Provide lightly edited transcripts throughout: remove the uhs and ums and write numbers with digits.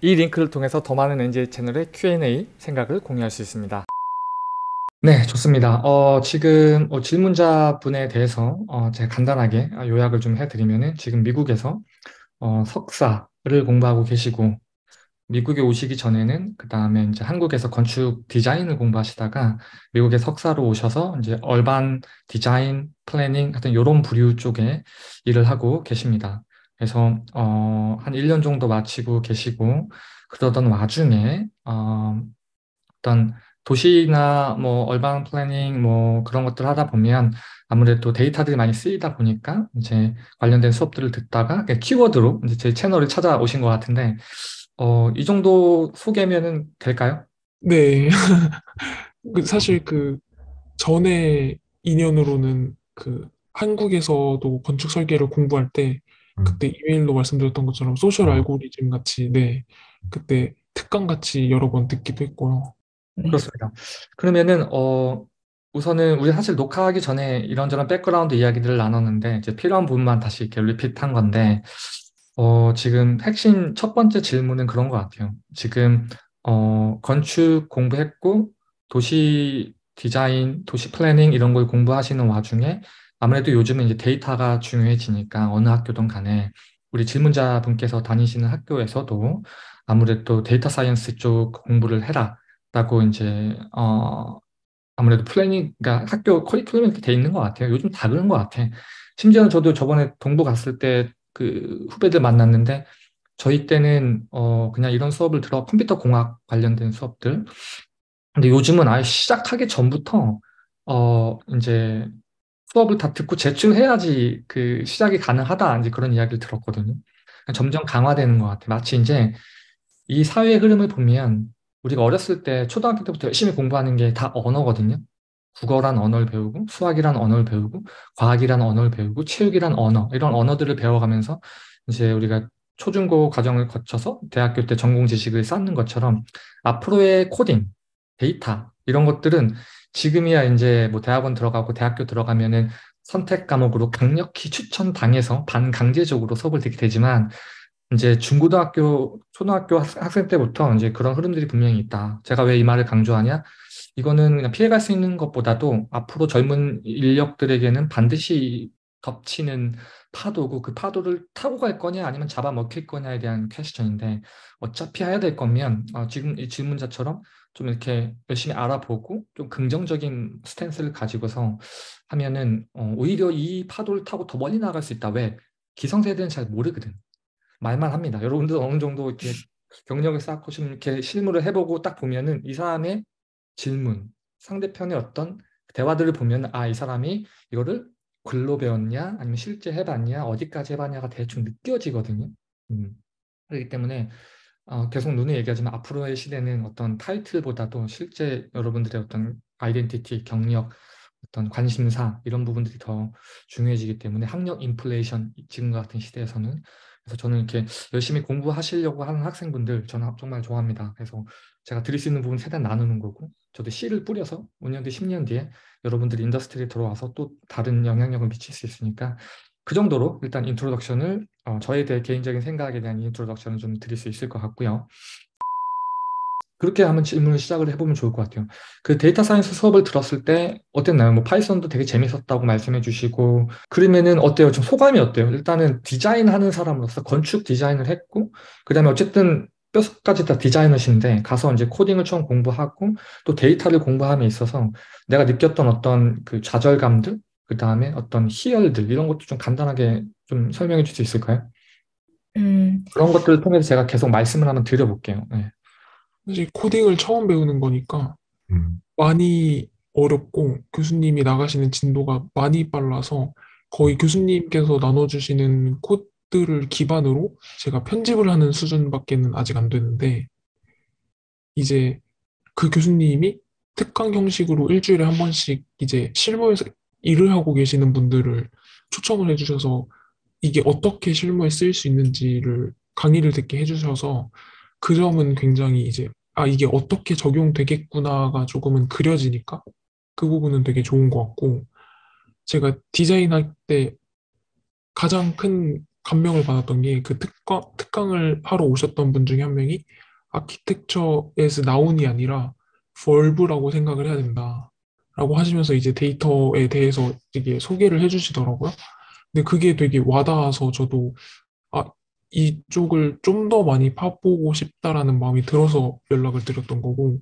이 링크를 통해서 더 많은 NJ 채널의 Q&A 생각을 공유할 수 있습니다. 네, 좋습니다. 지금 질문자 분에 대해서 제가 간단하게 요약을 좀 해드리면은 지금 미국에서 석사를 공부하고 계시고 미국에 오시기 전에는 그 다음에 이제 한국에서 건축 디자인을 공부하시다가 미국에 석사로 오셔서 이제 얼반 디자인, 플래닝 같은 이런 부류 쪽에 일을 하고 계십니다. 그래서 한 1년 정도 마치고 계시고 그러던 와중에 어떤 도시나 뭐 얼반 플래닝 뭐 그런 것들 하다 보면 아무래도 데이터들이 많이 쓰이다 보니까 이제 관련된 수업들을 듣다가 키워드로 이제 제 채널을 찾아오신 것 같은데 이 정도 소개면은 될까요? 네. 사실 그 전에 인연으로는 그 한국에서도 건축 설계를 공부할 때 그때 이메일로 말씀드렸던 것처럼 소셜 알고리즘 같이 네. 그때 특강 같이 여러 번 듣기도 했고요. 네. 그렇습니다. 그러면은 우선은 우리 사실 녹화하기 전에 이런저런 백그라운드 이야기들을 나눴는데 이제 필요한 부분만 다시 이렇게 리핏한 건데 지금 핵심 첫 번째 질문은 그런 것 같아요. 지금 건축 공부했고 도시 디자인, 도시 플래닝 이런 걸 공부하시는 와중에 아무래도 요즘은 이제 데이터가 중요해지니까 어느 학교든 간에 우리 질문자 분께서 다니시는 학교에서도 아무래도 데이터 사이언스 쪽 공부를 해라라고 이제 아무래도 플래닝, 그러니까 학교 커리큘럼이 이렇게 돼 있는 것 같아요. 요즘 다 그런 것 같아. 심지어는 저도 저번에 동부 갔을 때 그 후배들 만났는데 저희 때는 그냥 이런 수업을 들어 컴퓨터 공학 관련된 수업들. 근데 요즘은 아예 시작하기 전부터 이제 수업을 다 듣고 제출해야지 그 시작이 가능하다 이제 그런 이야기를 들었거든요. 점점 강화되는 것 같아요. 마치 이제 이 사회의 흐름을 보면 우리가 어렸을 때 초등학교 때부터 열심히 공부하는 게 다 언어거든요. 국어란 언어를 배우고 수학이란 언어를 배우고 과학이란 언어를 배우고 체육이란 언어 이런 언어들을 배워가면서 이제 우리가 초중고 과정을 거쳐서 대학교 때 전공 지식을 쌓는 것처럼 앞으로의 코딩, 데이터 이런 것들은 지금이야 이제 뭐 대학원 들어가고 대학교 들어가면은 선택 과목으로 강력히 추천당해서 반강제적으로 수업을 듣게 되지만 이제 중고등학교, 초등학교 학생 때부터 이제 그런 흐름들이 분명히 있다. 제가 왜 이 말을 강조하냐? 이거는 그냥 피해갈 수 있는 것보다도 앞으로 젊은 인력들에게는 반드시 덮치는 파도고 그 파도를 타고 갈 거냐 아니면 잡아먹힐 거냐에 대한 퀘스천인데 어차피 해야 될 거면 지금 이 질문자처럼 좀 이렇게 열심히 알아보고 좀 긍정적인 스탠스를 가지고서 하면은 오히려 이 파도를 타고 더 멀리 나갈 수 있다. 왜? 기성세대는 잘 모르거든. 말만 합니다. 여러분들 어느 정도 이렇게 경력을 쌓고 좀 이렇게 실무를 해보고 딱 보면은 이 사람의 질문, 상대편의 어떤 대화들을 보면 이 사람이 이거를 글로 배웠냐, 아니면 실제 해봤냐, 어디까지 해봤냐가 대충 느껴지거든요. 음. 그렇기 때문에 계속 눈에 얘기하지만 앞으로의 시대는 어떤 타이틀보다도 실제 여러분들의 어떤 아이덴티티, 경력, 어떤 관심사 이런 부분들이 더 중요해지기 때문에 학력 인플레이션 지금과 같은 시대에서는 그래서 저는 이렇게 열심히 공부하시려고 하는 학생분들 저는 정말 좋아합니다. 그래서 제가 드릴 수 있는 부분 최대한 나누는 거고 저도 씨를 뿌려서 5년 뒤, 10년 뒤에 여러분들이 인더스트리에 들어와서 또 다른 영향력을 미칠 수 있으니까 그 정도로 일단 인트로덕션을 저에 대해 개인적인 생각에 대한 인트로덕션을 좀 드릴 수 있을 것 같고요. 그렇게 한번 질문을 시작을 해보면 좋을 것 같아요. 그 데이터 사이언스 수업을 들었을 때 어땠나요? 뭐 파이썬도 되게 재밌었다고 말씀해 주시고 그러면은 어때요? 좀 소감이 어때요? 일단은 디자인하는 사람으로서 건축 디자인을 했고 그다음에 어쨌든 뼛속까지 다 디자이너신데 가서 이제 코딩을 처음 공부하고 또 데이터를 공부함에 있어서 내가 느꼈던 어떤 그 좌절감들 그다음에 어떤 희열들 이런 것도 좀 간단하게 좀 설명해 줄 수 있을까요? 음, 그런 것들을 통해서 제가 계속 말씀을 한번 드려볼게요. 네. 사실 코딩을 처음 배우는 거니까 많이 어렵고 교수님이 나가시는 진도가 많이 빨라서 거의 교수님께서 나눠주시는 코드를 기반으로 제가 편집을 하는 수준밖에는 아직 안 되는데 이제 그 교수님이 특강 형식으로 일주일에 한 번씩 이제 실무에서 일을 하고 계시는 분들을 초청을 해주셔서 이게 어떻게 실무에 쓰일 수 있는지를 강의를 듣게 해주셔서 그 점은 굉장히 이제 이게 어떻게 적용되겠구나가 조금은 그려지니까 그 부분은 되게 좋은 것 같고 제가 디자인할 때 가장 큰 감명을 받았던 게 그 특강을 하러 오셨던 분 중에 한 명이 아키텍처에서 나온이 아니라 벌브라고 생각을 해야 된다. 라고 하시면서 이제 데이터에 대해서 되게 소개를 해주시더라고요. 근데 그게 되게 와닿아서 저도 아, 이쪽을 좀 더 많이 파보고 싶다라는 마음이 들어서 연락을 드렸던 거고,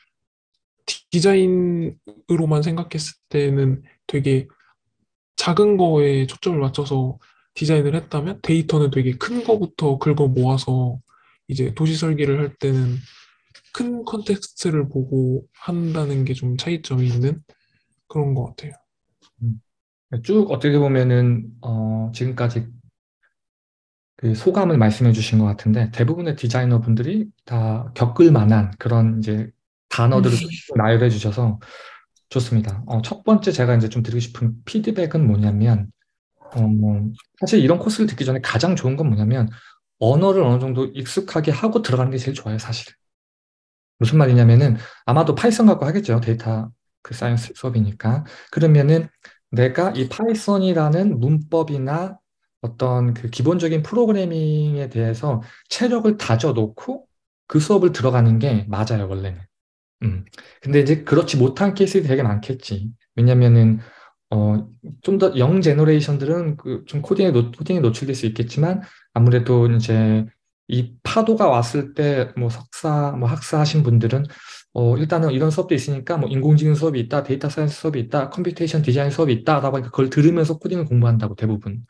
디자인으로만 생각했을 때는 되게 작은 거에 초점을 맞춰서 디자인을 했다면 데이터는 되게 큰 거부터 긁어 모아서 이제 도시 설계를 할 때는 큰 컨텍스트를 보고 한다는 게 좀 차이점이 있는 그런 것 같아요. 음. 쭉 어떻게 보면은 지금까지 그 소감을 말씀해 주신 것 같은데 대부분의 디자이너 분들이 다 겪을 만한 그런 이제 단어들을 쭉 나열해 주셔서 좋습니다. 첫 번째 제가 이제 좀 드리고 싶은 피드백은 뭐냐면 사실 이런 코스를 듣기 전에 가장 좋은 건 뭐냐면 언어를 어느 정도 익숙하게 하고 들어가는 게 제일 좋아요, 사실. 무슨 말이냐면은 아마도 파이썬 갖고 하겠죠. 데이터 그 사이언스 수업이니까. 그러면은 내가 이 파이썬이라는 문법이나 어떤 그 기본적인 프로그래밍에 대해서 체력을 다져 놓고 그 수업을 들어가는 게 맞아요, 원래는. 음. 근데 이제 그렇지 못한 케이스들이 되게 많겠지. 왜냐면은 좀 더 영 제너레이션들은 그 좀 코딩에 노출될 수 있겠지만 아무래도 이제 이 파도가 왔을 때 뭐 석사 뭐 학사 하신 분들은 일단은 이런 수업도 있으니까 뭐 인공지능 수업이 있다, 데이터 사이언스 수업이 있다, 컴퓨테이션 디자인 수업이 있다라고 하니까 그걸 들으면서 코딩을 공부한다고 대부분.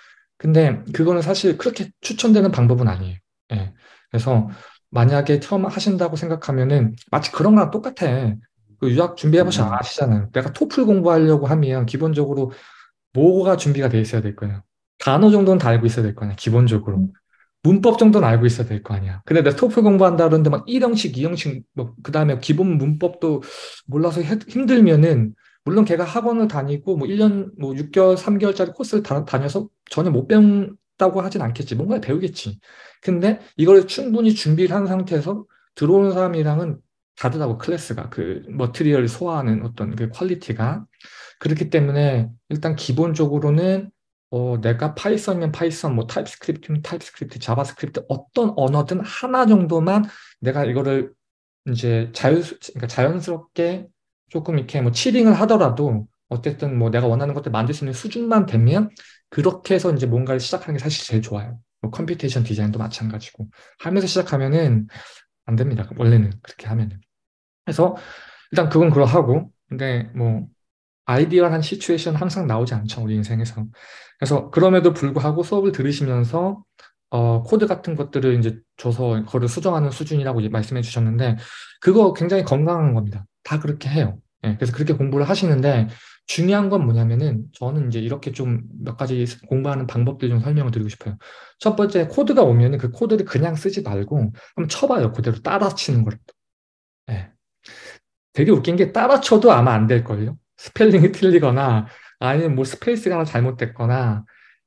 근데 그거는 사실 그렇게 추천되는 방법은 아니에요. 예. 그래서 만약에 처음 하신다고 생각하면은 마치 그런 거랑 똑같아. 그 유학 준비해보시면 아시잖아요. 내가 토플 공부하려고 하면 기본적으로 뭐가 준비가 돼 있어야 될 거예요. 단어 정도는 다 알고 있어야 될 거 아니야, 기본적으로. 문법 정도는 알고 있어야 될 거 아니야. 근데 내가 토플 공부한다 그러는데 막 1형식, 2형식, 뭐, 그 다음에 기본 문법도 몰라서 힘들면은, 물론 걔가 학원을 다니고, 뭐 1년, 뭐 6개월, 3개월짜리 코스를 다녀서 전혀 못 배운다고 하진 않겠지. 뭔가 배우겠지. 근데 이걸 충분히 준비를 한 상태에서 들어오는 사람이랑은 다르다고, 클래스가. 그 머티리얼을 소화하는 어떤 그 퀄리티가. 그렇기 때문에 일단 기본적으로는 내가 파이썬이면 파이썬, 뭐 타입스크립트면 타입스크립트, 자바스크립트 어떤 언어든 하나 정도만 내가 이거를 이제 그러니까 자연스럽게 조금 이렇게 뭐 치링을 하더라도 어쨌든 뭐 내가 원하는 것들 만들 수 있는 수준만 되면 그렇게 해서 이제 뭔가를 시작하는 게 사실 제일 좋아요. 뭐 컴퓨테이션 디자인도 마찬가지고 하면서 시작하면은 안 됩니다. 원래는 그렇게 하면은. 그래서 일단 그건 그러하고 근데 뭐 아이디어한 시츄에이션 항상 나오지 않죠, 우리 인생에서. 그래서 그럼에도 불구하고 수업을 들으시면서 코드 같은 것들을 이제 줘서 그거를 수정하는 수준이라고 이제 말씀해 주셨는데 그거 굉장히 건강한 겁니다. 다 그렇게 해요. 예, 그래서 그렇게 공부를 하시는데 중요한 건 뭐냐면은 저는 이제 이렇게 좀 몇 가지 공부하는 방법들 좀 설명을 드리고 싶어요. 첫 번째 코드가 오면은 그 코드를 그냥 쓰지 말고 한번 쳐봐요. 그대로 따라 치는 거라도. 예. 되게 웃긴 게 따라 쳐도 아마 안 될걸요? 스펠링이 틀리거나 아니면 뭐 스페이스가 하나 잘못됐거나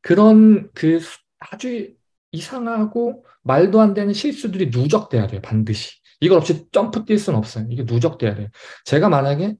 그런 그 아주 이상하고 말도 안 되는 실수들이 누적돼야 돼요, 반드시. 이걸 없이 점프 뛸 수는 없어요. 이게 누적돼야 돼요. 제가 만약에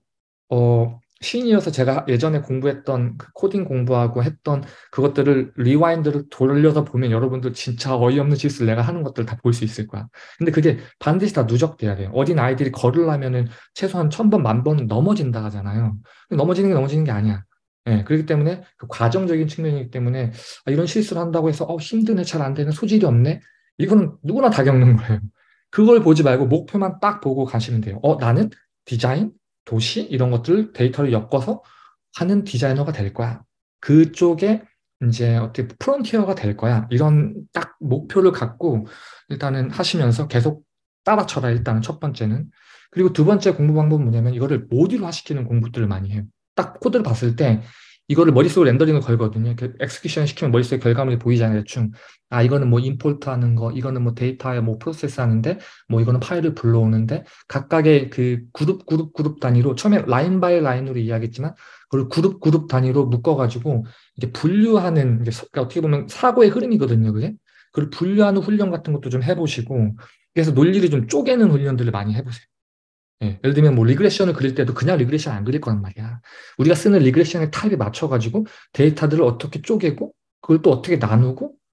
신이어서 제가 예전에 공부했던 그 코딩 공부하고 했던 그것들을 리와인드를 돌려서 보면 여러분들 진짜 어이없는 짓을 내가 하는 것들 다 볼 수 있을 거야. 근데 그게 반드시 다 누적돼야 돼요. 어린 아이들이 걸으려면은 최소한 1000번, 10,000번은 넘어진다 하잖아요. 근데 넘어지는 게 넘어지는 게 아니야. 예, 그렇기 때문에 그 과정적인 측면이기 때문에 이런 실수를 한다고 해서 힘드네, 잘 안 되네, 소질이 없네. 이거는 누구나 다 겪는 거예요. 그걸 보지 말고 목표만 딱 보고 가시면 돼요. 나는 디자인, 도시 이런 것들을 데이터를 엮어서 하는 디자이너가 될 거야. 그쪽에 이제 어떻게 프론티어가 될 거야. 이런 딱 목표를 갖고 일단은 하시면서 계속 따라쳐라. 일단은 첫 번째는. 그리고 두 번째 공부 방법은 뭐냐면 이거를 모듈화 시키는 공부들을 많이 해요. 딱 코드를 봤을 때 이거를 머릿속으로 렌더링을 걸거든요. 그 엑스큐션 시키면 머릿속에 결과물이 보이잖아요. 대충. 이거는 뭐 임포트 하는 거, 이거는 뭐 데이터에 뭐 프로세스 하는데, 뭐 이거는 파일을 불러오는데, 각각의 그 그룹 단위로, 처음에 라인 바이 라인으로 이야기했지만, 그걸 그룹 단위로 묶어가지고, 이게 분류하는, 이게 그러니까 어떻게 보면 사고의 흐름이거든요, 그게. 그걸 분류하는 훈련 같은 것도 좀 해보시고, 그래서 논리를 좀 쪼개는 훈련들을 많이 해보세요. 예, 예를 들면 뭐 리그레션을 그릴 때도 그냥 리그레션 안 그릴 거란 말이야. 우리가 쓰는 리그레션의 타입에 맞춰가지고 데이터들을 어떻게 쪼개고 그걸 또 어떻게 나누고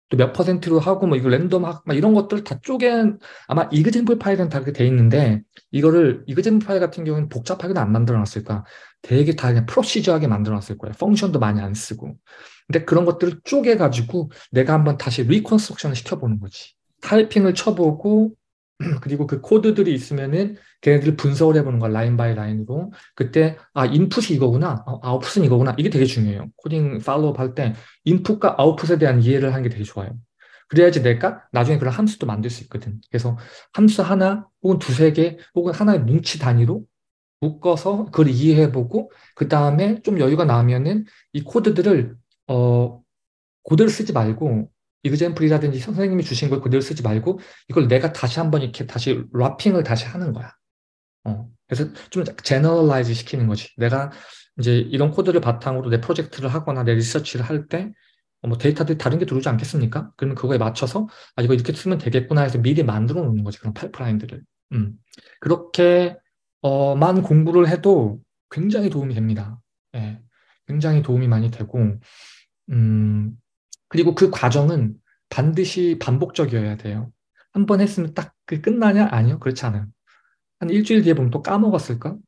또 몇 퍼센트로 하고 뭐 이거 랜덤하고 막 이런 것들 다 쪼갠 아마 이그젠플 파일은 다 그렇게 돼 있는데 이거를 이그젠플 파일 같은 경우는 복잡하게도 안 만들어 놨을 거야. 되게 다 그냥 프로시저하게 만들어 놨을 거야. 펑션도 많이 안 쓰고. 근데 그런 것들을 쪼개가지고 내가 한번 다시 리컨스트럭션을 시켜보는 거지. 타이핑을 쳐보고 그리고 그 코드들이 있으면은 걔네들을 분석을 해보는 거야. 라인 바이 라인으로. 그때 아 인풋이 이거구나. 아웃풋은 이거구나. 이게 되게 중요해요. 코딩 팔로우업 할 때 인풋과 아웃풋에 대한 이해를 하는 게 되게 좋아요. 그래야지 내가 나중에 그런 함수도 만들 수 있거든. 그래서 함수 하나 혹은 두세 개 혹은 하나의 뭉치 단위로 묶어서 그걸 이해해보고 그 다음에 좀 여유가 나면은 이 코드들을 어 그대로 쓰지 말고 이그젠플이라든지 선생님이 주신 걸 그대로 쓰지 말고 이걸 내가 다시 한번 이렇게 다시 래핑을 다시 하는 거야. 그래서 좀 제너럴라이즈 시키는 거지. 내가 이제 이런 코드를 바탕으로 내 프로젝트를 하거나 내 리서치를 할 때, 뭐 데이터들이 다른 게 들어오지 않겠습니까? 그러면 그거에 맞춰서, 아, 이거 이렇게 쓰면 되겠구나 해서 미리 만들어 놓는 거지. 그런 파이프라인들을. 음. 그렇게, 만 공부를 해도 굉장히 도움이 됩니다. 예. 굉장히 도움이 많이 되고, 음, 그리고 그 과정은 반드시 반복적이어야 돼요. 한 번 했으면 딱 그 끝나냐? 아니요. 그렇지 않아요. 한 일주일 뒤에 보면 또 까먹었을까?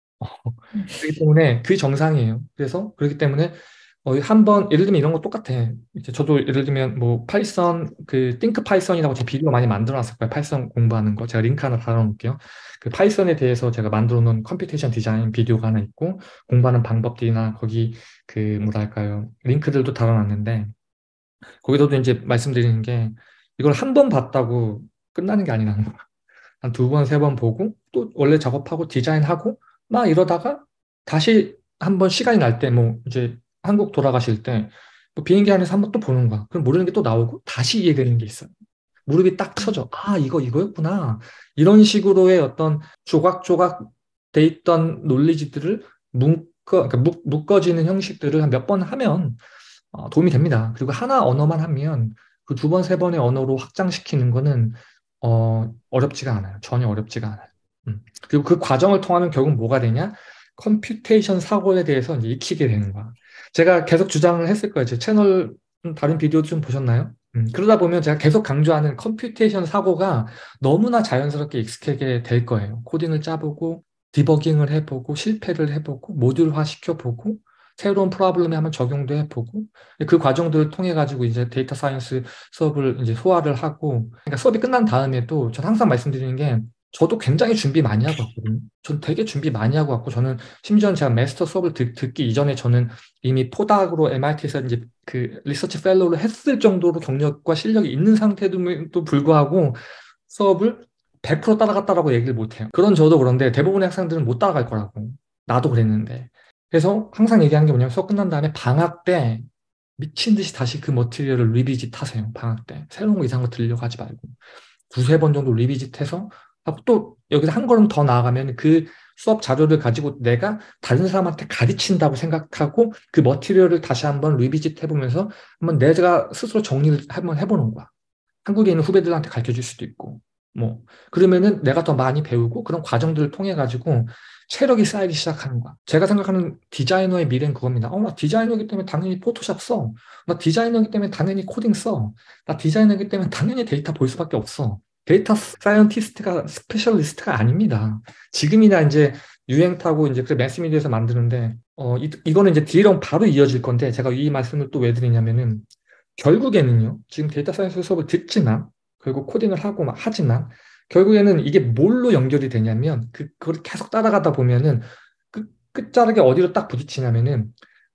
그렇기 때문에 그 정상이에요. 그래서 그렇기 때문에 한 번 예를 들면 이런 거 똑같아. 이제 저도 예를 들면 뭐 파이썬 그 띵크 파이썬이라고 제 비디오 많이 만들어 놨을 거예요. 파이썬 공부하는 거 제가 링크 하나 달아 놓을게요. 그 파이썬에 대해서 제가 만들어 놓은 컴퓨테이션 디자인 비디오가 하나 있고 공부하는 방법들이나 거기 그 뭐랄까요 링크들도 달아 놨는데 거기서도 이제 말씀드리는 게 이걸 한 번 봤다고 끝나는 게 아니라는 거야. 한 두 번, 세 번 보고 또 원래 작업하고 디자인하고 막 이러다가 다시 한 번 시간이 날 때 뭐 이제 한국 돌아가실 때 뭐 비행기 안에서 한 번 또 보는 거야. 그럼 모르는 게 또 나오고 다시 이해되는 게 있어요. 무릎이 딱 서져. 아, 이거였구나. 이런 식으로의 어떤 조각조각 돼 있던 논리지들을 그러니까 묶어지는 형식들을 한 몇 번 하면 도움이 됩니다. 그리고 하나 언어만 하면 그 두 번, 세 번의 언어로 확장시키는 거는 어렵지가 않아요. 전혀 어렵지가 않아요. 그리고 그 과정을 통하면 결국 뭐가 되냐? 컴퓨테이션 사고에 대해서 이제 익히게 되는 거야. 제가 계속 주장을 했을 거예요. 제 채널 다른 비디오 좀 보셨나요? 그러다 보면 제가 계속 강조하는 컴퓨테이션 사고가 너무나 자연스럽게 익숙하게 될 거예요. 코딩을 짜보고, 디버깅을 해보고, 실패를 해보고, 모듈화 시켜보고, 새로운 프로블럼에 한번 적용도 해보고, 그 과정들을 통해 가지고 이제 데이터 사이언스 수업을 이제 소화를 하고, 그러니까 수업이 끝난 다음에도 전 항상 말씀드리는 게 저도 굉장히 준비 많이 하고 왔거든요. 전 되게 준비 많이 하고 왔고, 저는 심지어 제가 마스터 수업을 듣기 이전에 저는 이미 포닥으로 MIT에서 이제 그 리서치 펠로우를 했을 정도로 경력과 실력이 있는 상태도 불구하고 수업을 100% 따라갔다라고 얘기를 못 해요. 그런 저도 그런데 대부분의 학생들은 못 따라갈 거라고. 나도 그랬는데. 그래서 항상 얘기하는 게 뭐냐면 수업 끝난 다음에 방학 때 미친 듯이 다시 그 머티리얼을 리비짓 하세요. 방학 때. 새로운 거 이상한 거 들려고 하지 말고. 두세 번 정도 리비짓 해서 하고 또 여기서 한 걸음 더 나아가면 그 수업 자료를 가지고 내가 다른 사람한테 가르친다고 생각하고 그 머티리얼을 다시 한번 리비짓 해보면서 한번 내가 스스로 정리를 한번 해보는 거야. 한국에 있는 후배들한테 가르쳐 줄 수도 있고, 뭐. 그러면은 내가 더 많이 배우고 그런 과정들을 통해 가지고 체력이 쌓이기 시작하는 거야. 제가 생각하는 디자이너의 미래는 그겁니다. 나 디자이너이기 때문에 당연히 포토샵 써. 나 디자이너이기 때문에 당연히 코딩 써. 나 디자이너이기 때문에 당연히 데이터 볼 수밖에 없어. 데이터 사이언티스트가 스페셜리스트가 아닙니다. 지금이나 이제 유행 타고 이제 그 매스미디어에서 만드는데 이거는 이제 뒤랑 바로 이어질 건데 제가 이 말씀을 또 왜 드리냐면은 결국에는요, 지금 데이터 사이언스 수업을 듣지만, 결국 코딩을 하고 막 하지만, 결국에는 이게 뭘로 연결이 되냐면, 그걸 계속 따라가다 보면은, 끝자락에 어디로 딱 부딪히냐면은,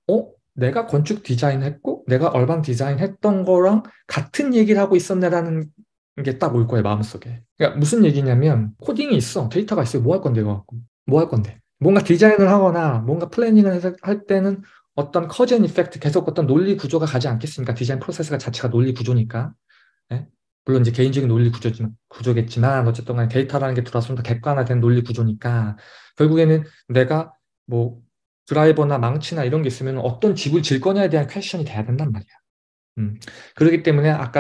내가 건축 디자인 했고, 내가 얼방 디자인 했던 거랑 같은 얘기를 하고 있었네라는 게 딱 올 거예요, 마음속에. 그러니까 무슨 얘기냐면, 코딩이 있어, 데이터가 있어요. 뭐 할 건데, 이거 갖고. 뭐 할 건데. 뭔가 디자인을 하거나, 뭔가 플래닝을 할 때는 어떤 커즈 앤 이펙트 계속 어떤 논리 구조가 가지 않겠습니까? 디자인 프로세스가 자체가 논리 구조니까. 예? 물론 이제 개인적인 논리 구조겠지만 어쨌든 간에 데이터라는 게 들어와서 좀 더 객관화된 논리 구조니까 결국에는 내가 뭐 드라이버나 망치나 이런 게 있으면 어떤 집을 질 거냐에 대한 퀘션이 돼야 된단 말이야. 그렇기 때문에 아까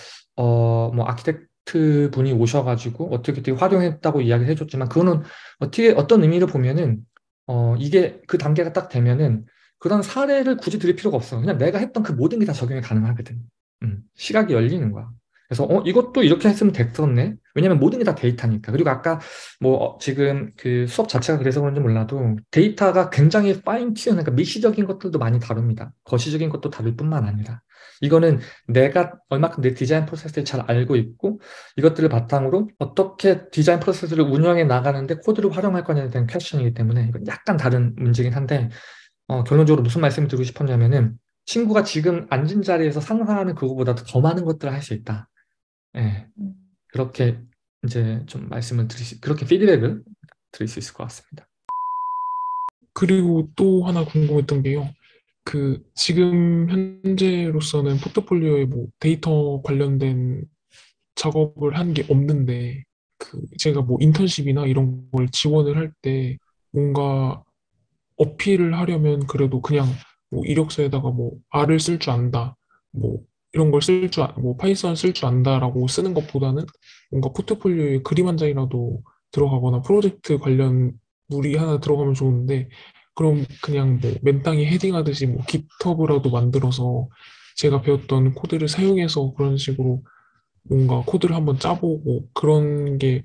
뭐 아키텍트 분이 오셔가지고 어떻게 활용했다고 이야기를 해줬지만 그거는 어떻게 어떤 의미로 보면은 이게 그 단계가 딱 되면은 그런 사례를 굳이 들을 필요가 없어. 그냥 내가 했던 그 모든 게 다 적용이 가능하거든. 시각이 열리는 거야. 그래서 이것도 이렇게 했으면 됐었네. 왜냐면 모든 게 다 데이터니까. 그리고 아까 뭐 지금 그 수업 자체가 그래서 그런지 몰라도 데이터가 굉장히 파인 튜ન, 그러니까 미시적인 것들도 많이 다룹니다. 거시적인 것도 다룰 뿐만 아니라 이거는 내가 얼마큼 내 디자인 프로세스를 잘 알고 있고 이것들을 바탕으로 어떻게 디자인 프로세스를 운영해 나가는데 코드를 활용할 거냐에 대한 퀘스천이기 때문에 이건 약간 다른 문제긴 한데 결론적으로 무슨 말씀을 드리고 싶었냐면은 친구가 지금 앉은 자리에서 상상하는 그거보다도 더 많은 것들을 할 수 있다. 예, 그렇게 이제 좀 그렇게 피드백을 드릴 수 있을 것 같습니다. 그리고 또 하나 궁금했던 게요. 지금 현재로서는 포트폴리오에 뭐 데이터 관련된 작업을 한 게 없는데, 제가 뭐 인턴십이나 이런 걸 지원을 할 때 뭔가 어필을 하려면 그래도 그냥 뭐 이력서에다가 뭐 R을 쓸 줄 안다, 뭐 이런 걸 뭐 파이썬 쓸 줄 안다라고 쓰는 것보다는 뭔가 포트폴리오에 그림 한 장이라도 들어가거나 프로젝트 관련 물이 하나 들어가면 좋은데, 그럼 그냥 뭐 맨땅에 헤딩하듯이 뭐 깃허브라도 만들어서 제가 배웠던 코드를 사용해서 그런 식으로 뭔가 코드를 한번 짜보고 그런 게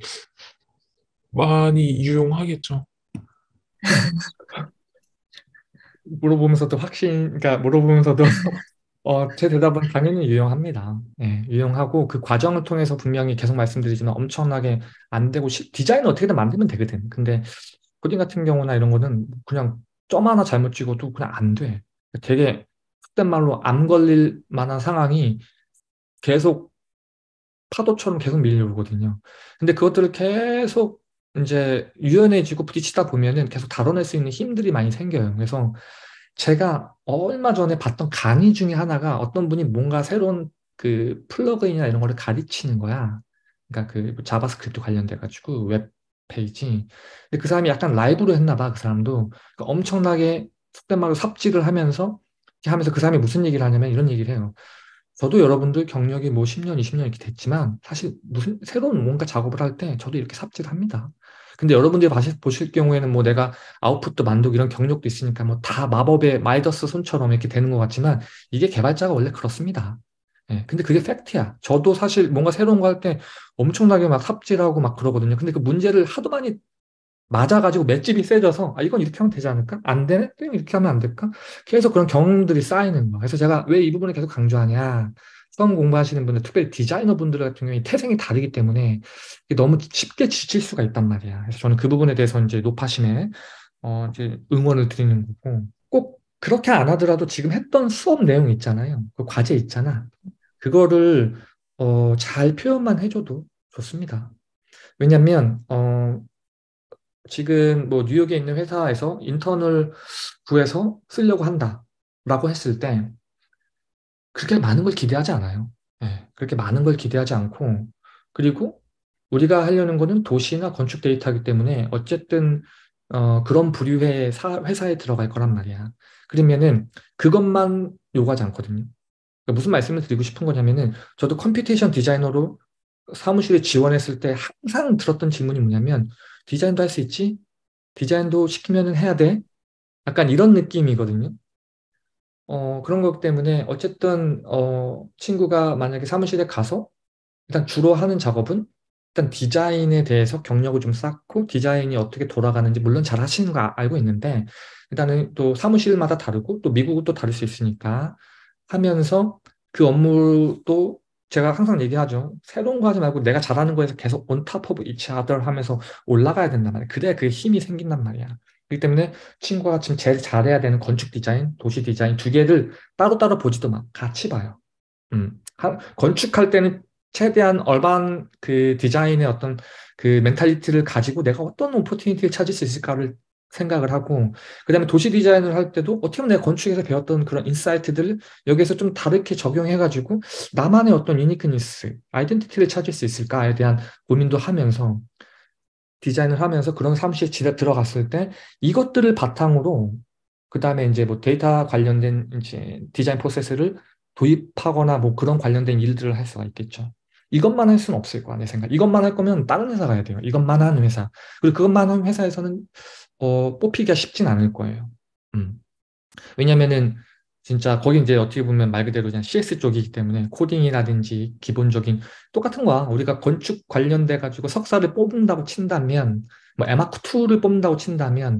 많이 유용하겠죠. 그러니까 물어보면서도 제 대답은 당연히 유용합니다. 예, 유용하고 그 과정을 통해서 분명히 계속 말씀드리지만 엄청나게 안 되고 디자인을 어떻게든 만들면 되거든. 근데 코딩 같은 경우나 이런 거는 그냥 점 하나 잘못 찍어도 그냥 안 돼. 되게 속된 말로 암 걸릴 만한 상황이 계속 파도처럼 계속 밀려오거든요. 근데 그것들을 계속 이제 유연해지고 부딪히다 보면은 계속 다뤄낼 수 있는 힘들이 많이 생겨요. 그래서 제가 얼마 전에 봤던 강의 중에 하나가 어떤 분이 뭔가 새로운 그 플러그인이나 이런 거를 가르치는 거야. 그러니까 그 자바스크립트 관련돼 가지고 웹 페이지. 근데 그 사람이 약간 라이브로 했나 봐. 그 사람도 그러니까 엄청나게 속된 말로 삽질을 하면서 이렇게 하면서 그 사람이 무슨 얘기를 하냐면 이런 얘기를 해요. 저도 여러분들 경력이 뭐 10년, 20년 이렇게 됐지만 사실 무슨 새로운 뭔가 작업을 할 때 저도 이렇게 삽질합니다. 근데 여러분들이 보실 경우에는 뭐 내가 아웃풋도 만들고 이런 경력도 있으니까 뭐 다 마법의 마이더스 손처럼 이렇게 되는 것 같지만 이게 개발자가 원래 그렇습니다. 예, 근데 그게 팩트야. 저도 사실 뭔가 새로운 거 할 때 엄청나게 막 삽질하고 막 그러거든요. 근데 그 문제를 하도 많이 맞아가지고 맷집이 세져서 이건 이렇게 하면 되지 않을까? 안 되네? 그럼 이렇게 하면 안 될까? 계속 그런 경험들이 쌓이는 거야. 그래서 제가 왜 이 부분을 계속 강조하냐? 처음 공부하시는 분들, 특별히 디자이너 분들 같은 경우에 태생이 다르기 때문에 이게 너무 쉽게 지칠 수가 있단 말이야. 그래서 저는 그 부분에 대해서 이제 높아심에 이제 응원을 드리는 거고 꼭 그렇게 안 하더라도 지금 했던 수업 내용 있잖아요. 그 과제 있잖아. 그거를 잘 표현만 해줘도 좋습니다. 왜냐면 지금 뭐 뉴욕에 있는 회사에서 인턴을 구해서 쓰려고 한다라고 했을 때 그렇게 많은 걸 기대하지 않아요. 예, 그렇게 많은 걸 기대하지 않고 그리고 우리가 하려는 거는 도시나 건축 데이터이기 때문에 어쨌든 그런 부류의 회사에 들어갈 거란 말이야. 그러면은 그것만 요구하지 않거든요. 그러니까 무슨 말씀을 드리고 싶은 거냐면은 저도 컴퓨테이션 디자이너로 사무실에 지원했을 때 항상 들었던 질문이 뭐냐면 디자인도 할 수 있지? 디자인도 시키면은 해야 돼. 약간 이런 느낌이거든요. 그런 것 때문에 어쨌든 친구가 만약에 사무실에 가서 일단 주로 하는 작업은 일단 디자인에 대해서 경력을 좀 쌓고 디자인이 어떻게 돌아가는지 물론 잘 하시는 거 알고 있는데 일단은 또 사무실마다 다르고 또 미국은 또 다를 수 있으니까 하면서 그 업무도 제가 항상 얘기하죠. 새로운 거 하지 말고 내가 잘하는 거에서 계속 on top of each other 하면서 올라가야 된단 말이야. 그래야 그 힘이 생긴단 말이야. 그렇기 때문에 친구가 지금 제일 잘해야 되는 건축 디자인, 도시 디자인 두 개를 따로따로 보지도 마. 같이 봐요. 건축할 때는 최대한 얼반 그 디자인의 어떤 그 멘탈리티를 가지고 내가 어떤 오퍼튜니티를 찾을 수 있을까를 생각을 하고 그다음에 도시 디자인을 할 때도 어떻게 보면 내가 건축에서 배웠던 그런 인사이트들을 여기에서 좀 다르게 적용해가지고 나만의 어떤 유니크니스, 아이덴티티를 찾을 수 있을까에 대한 고민도 하면서 디자인을 하면서 그런 사무실에 집에 들어갔을 때 이것들을 바탕으로 그다음에 이제 뭐 데이터 관련된 이제 디자인 프로세스를 도입하거나 뭐 그런 관련된 일들을 할 수가 있겠죠. 이것만 할 수는 없을 거야, 내 생각. 이것만 할 거면 다른 회사 가야 돼요. 이것만 하는 회사. 그리고 그것만 하는 회사에서는 뽑히기가 쉽진 않을 거예요. 음. 왜냐면은 진짜 거기 이제 어떻게 보면 말 그대로 그냥 CS 쪽이기 때문에 코딩이라든지 기본적인 똑같은 거야. 우리가 건축 관련돼 가지고 석사를 뽑는다고 친다면 뭐 에마크 2를 뽑는다고 친다면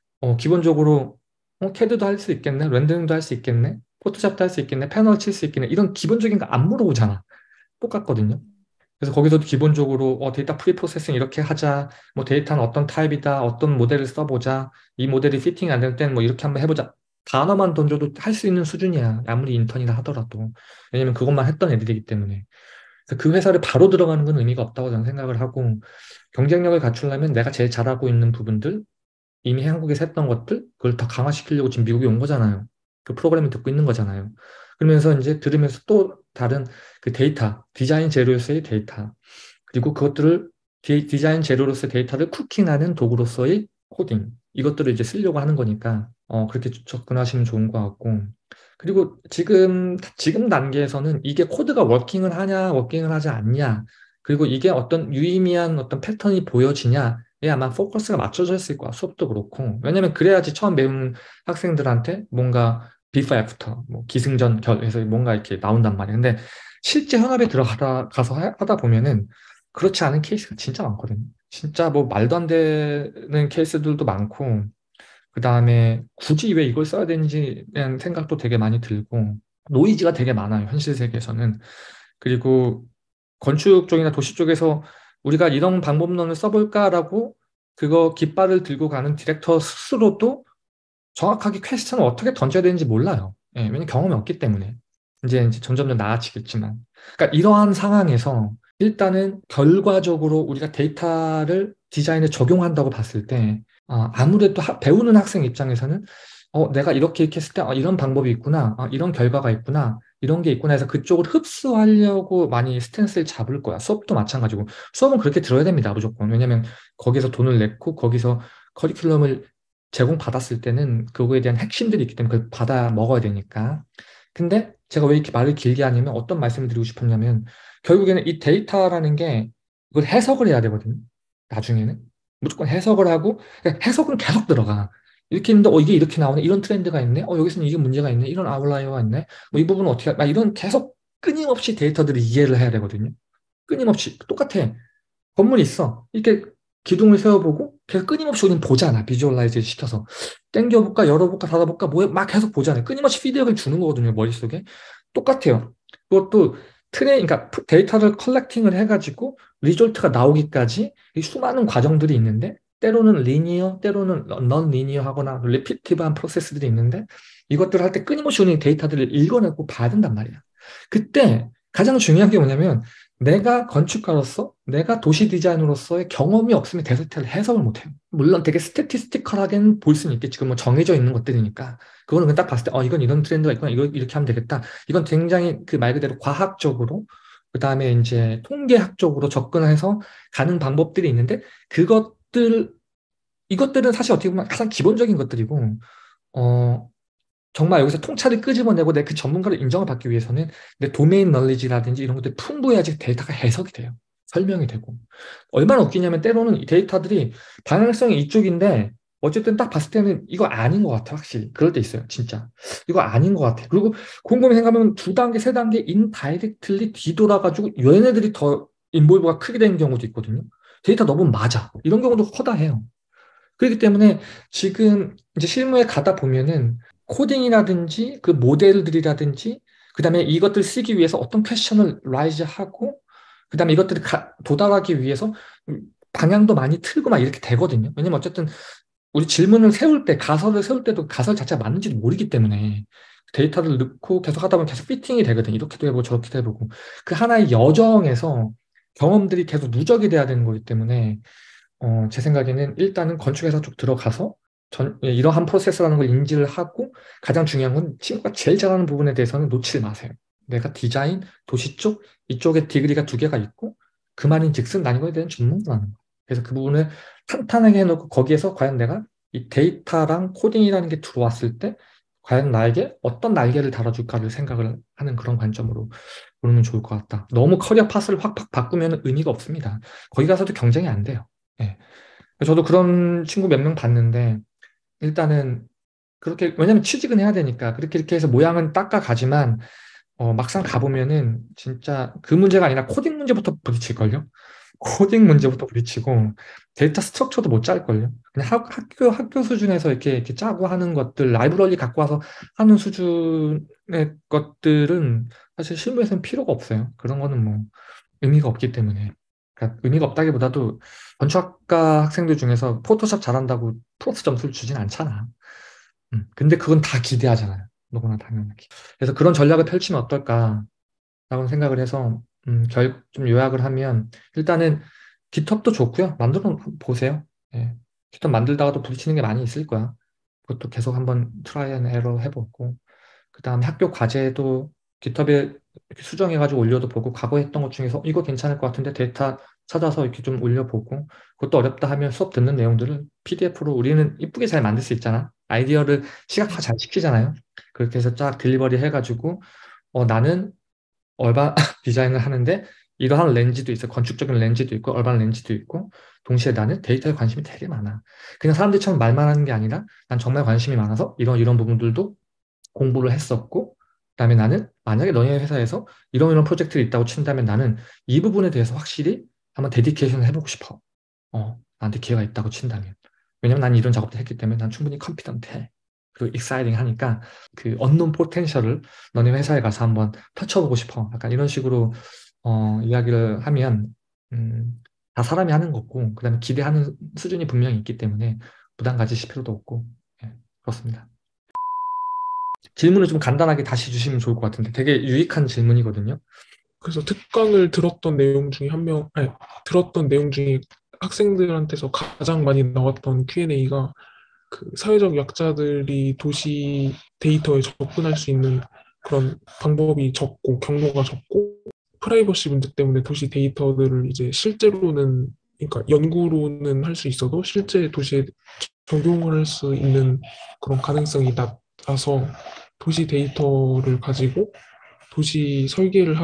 기본적으로 캐드도 할 수 있겠네, 렌더링도 할 수 있겠네, 포토샵도 할 수 있겠네, 패널 칠 수 있겠네 이런 기본적인 거 안 물어보잖아. 똑같거든요. 그래서 거기서도 기본적으로 데이터 프리 프로세싱 이렇게 하자, 뭐 데이터는 어떤 타입이다, 어떤 모델을 써보자, 이 모델이 피팅이 안 될 때는 뭐 이렇게 한번 해보자. 단어만 던져도 할 수 있는 수준이야. 아무리 인턴이라 하더라도. 왜냐면 그것만 했던 애들이기 때문에. 그래서 그 회사를 바로 들어가는 건 의미가 없다고 저는 생각을 하고, 경쟁력을 갖추려면 내가 제일 잘하고 있는 부분들, 이미 한국에서 했던 것들, 그걸 더 강화시키려고 지금 미국에 온 거잖아요. 그 프로그램을 듣고 있는 거잖아요. 그러면서 이제 들으면서 또 다른 그 데이터, 디자인 재료로서의 데이터, 그리고 그것들을 디자인 재료로서의 데이터를 쿠킹하는 도구로서의 코딩, 이것들을 이제 쓰려고 하는 거니까, 그렇게 접근하시면 좋은 것 같고. 그리고 지금 단계에서는 이게 코드가 워킹을 하냐, 워킹을 하지 않냐, 그리고 이게 어떤 유의미한 어떤 패턴이 보여지냐, 에 아마 포커스가 맞춰져 있을 거야. 수업도 그렇고. 왜냐면 그래야지 처음 배우는 학생들한테 뭔가 비포 애프터, 뭐 기승전 결에서 뭔가 이렇게 나온단 말이야. 근데 실제 현업에 들어가서 하다 보면은 그렇지 않은 케이스가 진짜 많거든요. 진짜 뭐 말도 안 되는 케이스들도 많고, 그 다음에 굳이 왜 이걸 써야 되는지 대한 생각도 되게 많이 들고, 노이즈가 되게 많아요. 현실 세계에서는. 그리고 건축 쪽이나 도시 쪽에서 우리가 이런 방법론을 써볼까라고 그거 깃발을 들고 가는 디렉터 스스로도 정확하게 퀘스천을 어떻게 던져야 되는지 몰라요. 예, 왜냐면 경험이 없기 때문에. 이제 점점 더 나아지겠지만. 그러니까 이러한 상황에서 일단은 결과적으로 우리가 데이터를 디자인에 적용한다고 봤을 때, 아무래도 배우는 학생 입장에서는 내가 이렇게 했을 때 이런 방법이 있구나, 이런 결과가 있구나, 이런 게 있구나 해서 그쪽을 흡수하려고 많이 스탠스를 잡을 거야. 수업도 마찬가지고. 수업은 그렇게 들어야 됩니다, 무조건. 왜냐면 거기서 돈을 냈고 거기서 커리큘럼을 제공받았을 때는 그거에 대한 핵심들이 있기 때문에 그걸 받아 먹어야 되니까. 근데 제가 왜 이렇게 말을 길게 하냐면 어떤 말씀을 드리고 싶었냐면 결국에는 이 데이터라는 게 이걸 해석을 해야 되거든요. 나중에는. 무조건 해석을 하고 그러니까 해석은 계속 들어가. 이렇게 했는데 이게 이렇게 나오네. 이런 트렌드가 있네. 여기서는 이게 문제가 있네. 이런 아웃라이어가 있네. 뭐 이 부분은 어떻게 이런 계속 끊임없이 데이터들을 이해를 해야 되거든요. 끊임없이 똑같아. 건물이 있어. 이렇게 기둥을 세워보고 계속 끊임없이 우리는 보잖아. 비주얼라이즈 시켜서. 땡겨볼까, 열어볼까, 닫아볼까, 뭐 막 계속 보잖아요. 끊임없이 피드백을 주는 거거든요. 머릿속에. 똑같아요. 그것도 그러니까 데이터를 컬렉팅을 해가지고 리졸트가 나오기까지 이 수많은 과정들이 있는데 때로는 리니어, 때로는 넌 리니어 하거나 리피티브한 프로세스들이 있는데 이것들을 할 때 끊임없이 우리는 데이터들을 읽어내고 봐야 된단 말이야. 그때 가장 중요한 게 뭐냐면 내가 건축가로서, 내가 도시 디자이너로서의 경험이 없으면 데이터를 해석을 못해요. 물론 되게 스태티스티컬하게는 볼 수는 있겠지. 뭐 정해져 있는 것들이니까. 그거는 그냥 딱 봤을 때, 이건 이런 트렌드가 있구나. 이거 이렇게 하면 되겠다. 이건 굉장히 그 말 그대로 과학적으로, 그 다음에 이제 통계학적으로 접근해서 가는 방법들이 있는데, 이것들은 사실 어떻게 보면 가장 기본적인 것들이고, 어, 정말 여기서 통찰을 끄집어내고 내 그 전문가를 인정을 받기 위해서는 내 도메인 널리지라든지 이런 것들이 풍부해야지 데이터가 해석이 돼요. 설명이 되고. 얼마나 웃기냐면 때로는 이 데이터들이 방향성이 이쪽인데 어쨌든 딱 봤을 때는 이거 아닌 것 같아, 확실히. 그럴 때 있어요, 진짜. 이거 아닌 것 같아. 그리고 곰곰이 생각하면 두 단계, 세 단계 인다이렉틀리 뒤돌아가지고 얘네들이 더 인볼브가 크게 되는 경우도 있거든요. 데이터 너무 맞아. 이런 경우도 허다해요. 그렇기 때문에 지금 이제 실무에 가다 보면은 코딩이라든지 그 모델들이라든지 그다음에 이것들 쓰기 위해서 어떤 퀘션을 라이즈 하고 그다음에 이것들을 도달하기 위해서 방향도 많이 틀고 막 이렇게 되거든요. 왜냐면 어쨌든 우리 질문을 세울 때 가설을 세울 때도 가설 자체가 맞는지도 모르기 때문에 데이터를 넣고 계속 하다 보면 계속 피팅이 되거든. 이렇게도 해보고 저렇게도 해보고 그 하나의 여정에서 경험들이 계속 누적이 돼야 되는 거기 때문에 제 생각에는 일단은 건축회사 쪽 들어가서 이러한 프로세스라는 걸 인지를 하고 가장 중요한 건 친구가 제일 잘하는 부분에 대해서는 놓치지 마세요. 내가 디자인, 도시 쪽, 이쪽에 디그리가 두 개가 있고 그 말인 즉슨 난 이거에 대한 전문가라는 거예요. 그래서 그 부분을 탄탄하게 해놓고 거기에서 과연 내가 이 데이터랑 코딩이라는 게 들어왔을 때 과연 나에게 어떤 날개를 달아줄까를 생각을 하는 그런 관점으로 보면 좋을 것 같다. 너무 커리어 팟을 확 바꾸면 의미가 없습니다. 거기 가서도 경쟁이 안 돼요. 예. 저도 그런 친구 몇 명 봤는데 일단은 그렇게, 왜냐면 취직은 해야 되니까. 그렇게 이렇게 해서 모양은 닦아가지만, 막상 가보면은 진짜 그 문제가 아니라 코딩 문제부터 부딪힐걸요? 코딩 문제부터 부딪히고, 데이터 스트럭처도 못 짤걸요? 그냥 학교 수준에서 이렇게 짜고 하는 것들, 라이브러리 갖고 와서 하는 수준의 것들은 사실 실무에서는 필요가 없어요. 그런 거는 뭐 의미가 없기 때문에. 그러니까 의미가 없다기보다도 건축학과 학생들 중에서 포토샵 잘한다고 플러스 점수를 주진 않잖아. 근데 그건 다 기대하잖아요. 너무나 당연하게. 그래서 그런 전략을 펼치면 어떨까라고 생각을 해서 좀 요약을 하면 일단은 GitHub도 좋고요. 만들어 보세요. 예. GitHub 만들다가도 부딪히는 게 많이 있을 거야. 그것도 계속 한번 트라이 앤 에러 해보고 그다음에 학교 과제도 GitHub에 이렇게 수정해가지고 올려도 보고 과거 했던 것 중에서 이거 괜찮을 것 같은데 데이터 찾아서 이렇게 좀 올려보고 그것도 어렵다 하면 수업 듣는 내용들을 PDF로 우리는 이쁘게 잘 만들 수 있잖아. 아이디어를 시각화 잘 시키잖아요. 그렇게 해서 쫙 딜리버리 해가지고 나는 얼반 디자인을 하는데 이러한 렌즈도 있어. 건축적인 렌즈도 있고 얼반 렌즈도 있고 동시에 나는 데이터에 관심이 되게 많아. 그냥 사람들처럼 말만 하는 게 아니라 난 정말 관심이 많아서 이런 부분들도 공부를 했었고, 그다음에 나는 만약에 너네 회사에서 이런 프로젝트가 있다고 친다면 나는 이 부분에 대해서 확실히 한번 데디케이션을 해보고 싶어. 나한테 기회가 있다고 친다면. 왜냐면 난 이런 작업도 했기 때문에 난 충분히 컨피던트해. 그리고 익사이딩 하니까 그 언론 포텐셜을 너네 회사에 가서 한번 펼쳐보고 싶어. 약간 이런 식으로 이야기를 하면 다 사람이 하는 거고, 그다음에 기대하는 수준이 분명히 있기 때문에 부담 가지실 필요도 없고, 예, 그렇습니다. 질문을 좀 간단하게 다시 주시면 좋을 것 같은데 되게 유익한 질문이거든요. 그래서 특강을 들었던 내용 중에 아니, 들었던 내용 중에 학생들한테서 가장 많이 나왔던 Q&A가 그 사회적 약자들이 도시 데이터에 접근할 수 있는 그런 방법이 적고 경로가 적고 프라이버시 문제 때문에 도시 데이터들을 이제 실제로는 그러니까 연구로는 할 수 있어도 실제 도시에 적용을 할 수 있는 그런 가능성이 낮아서 도시 데이터를 가지고 도시 설계를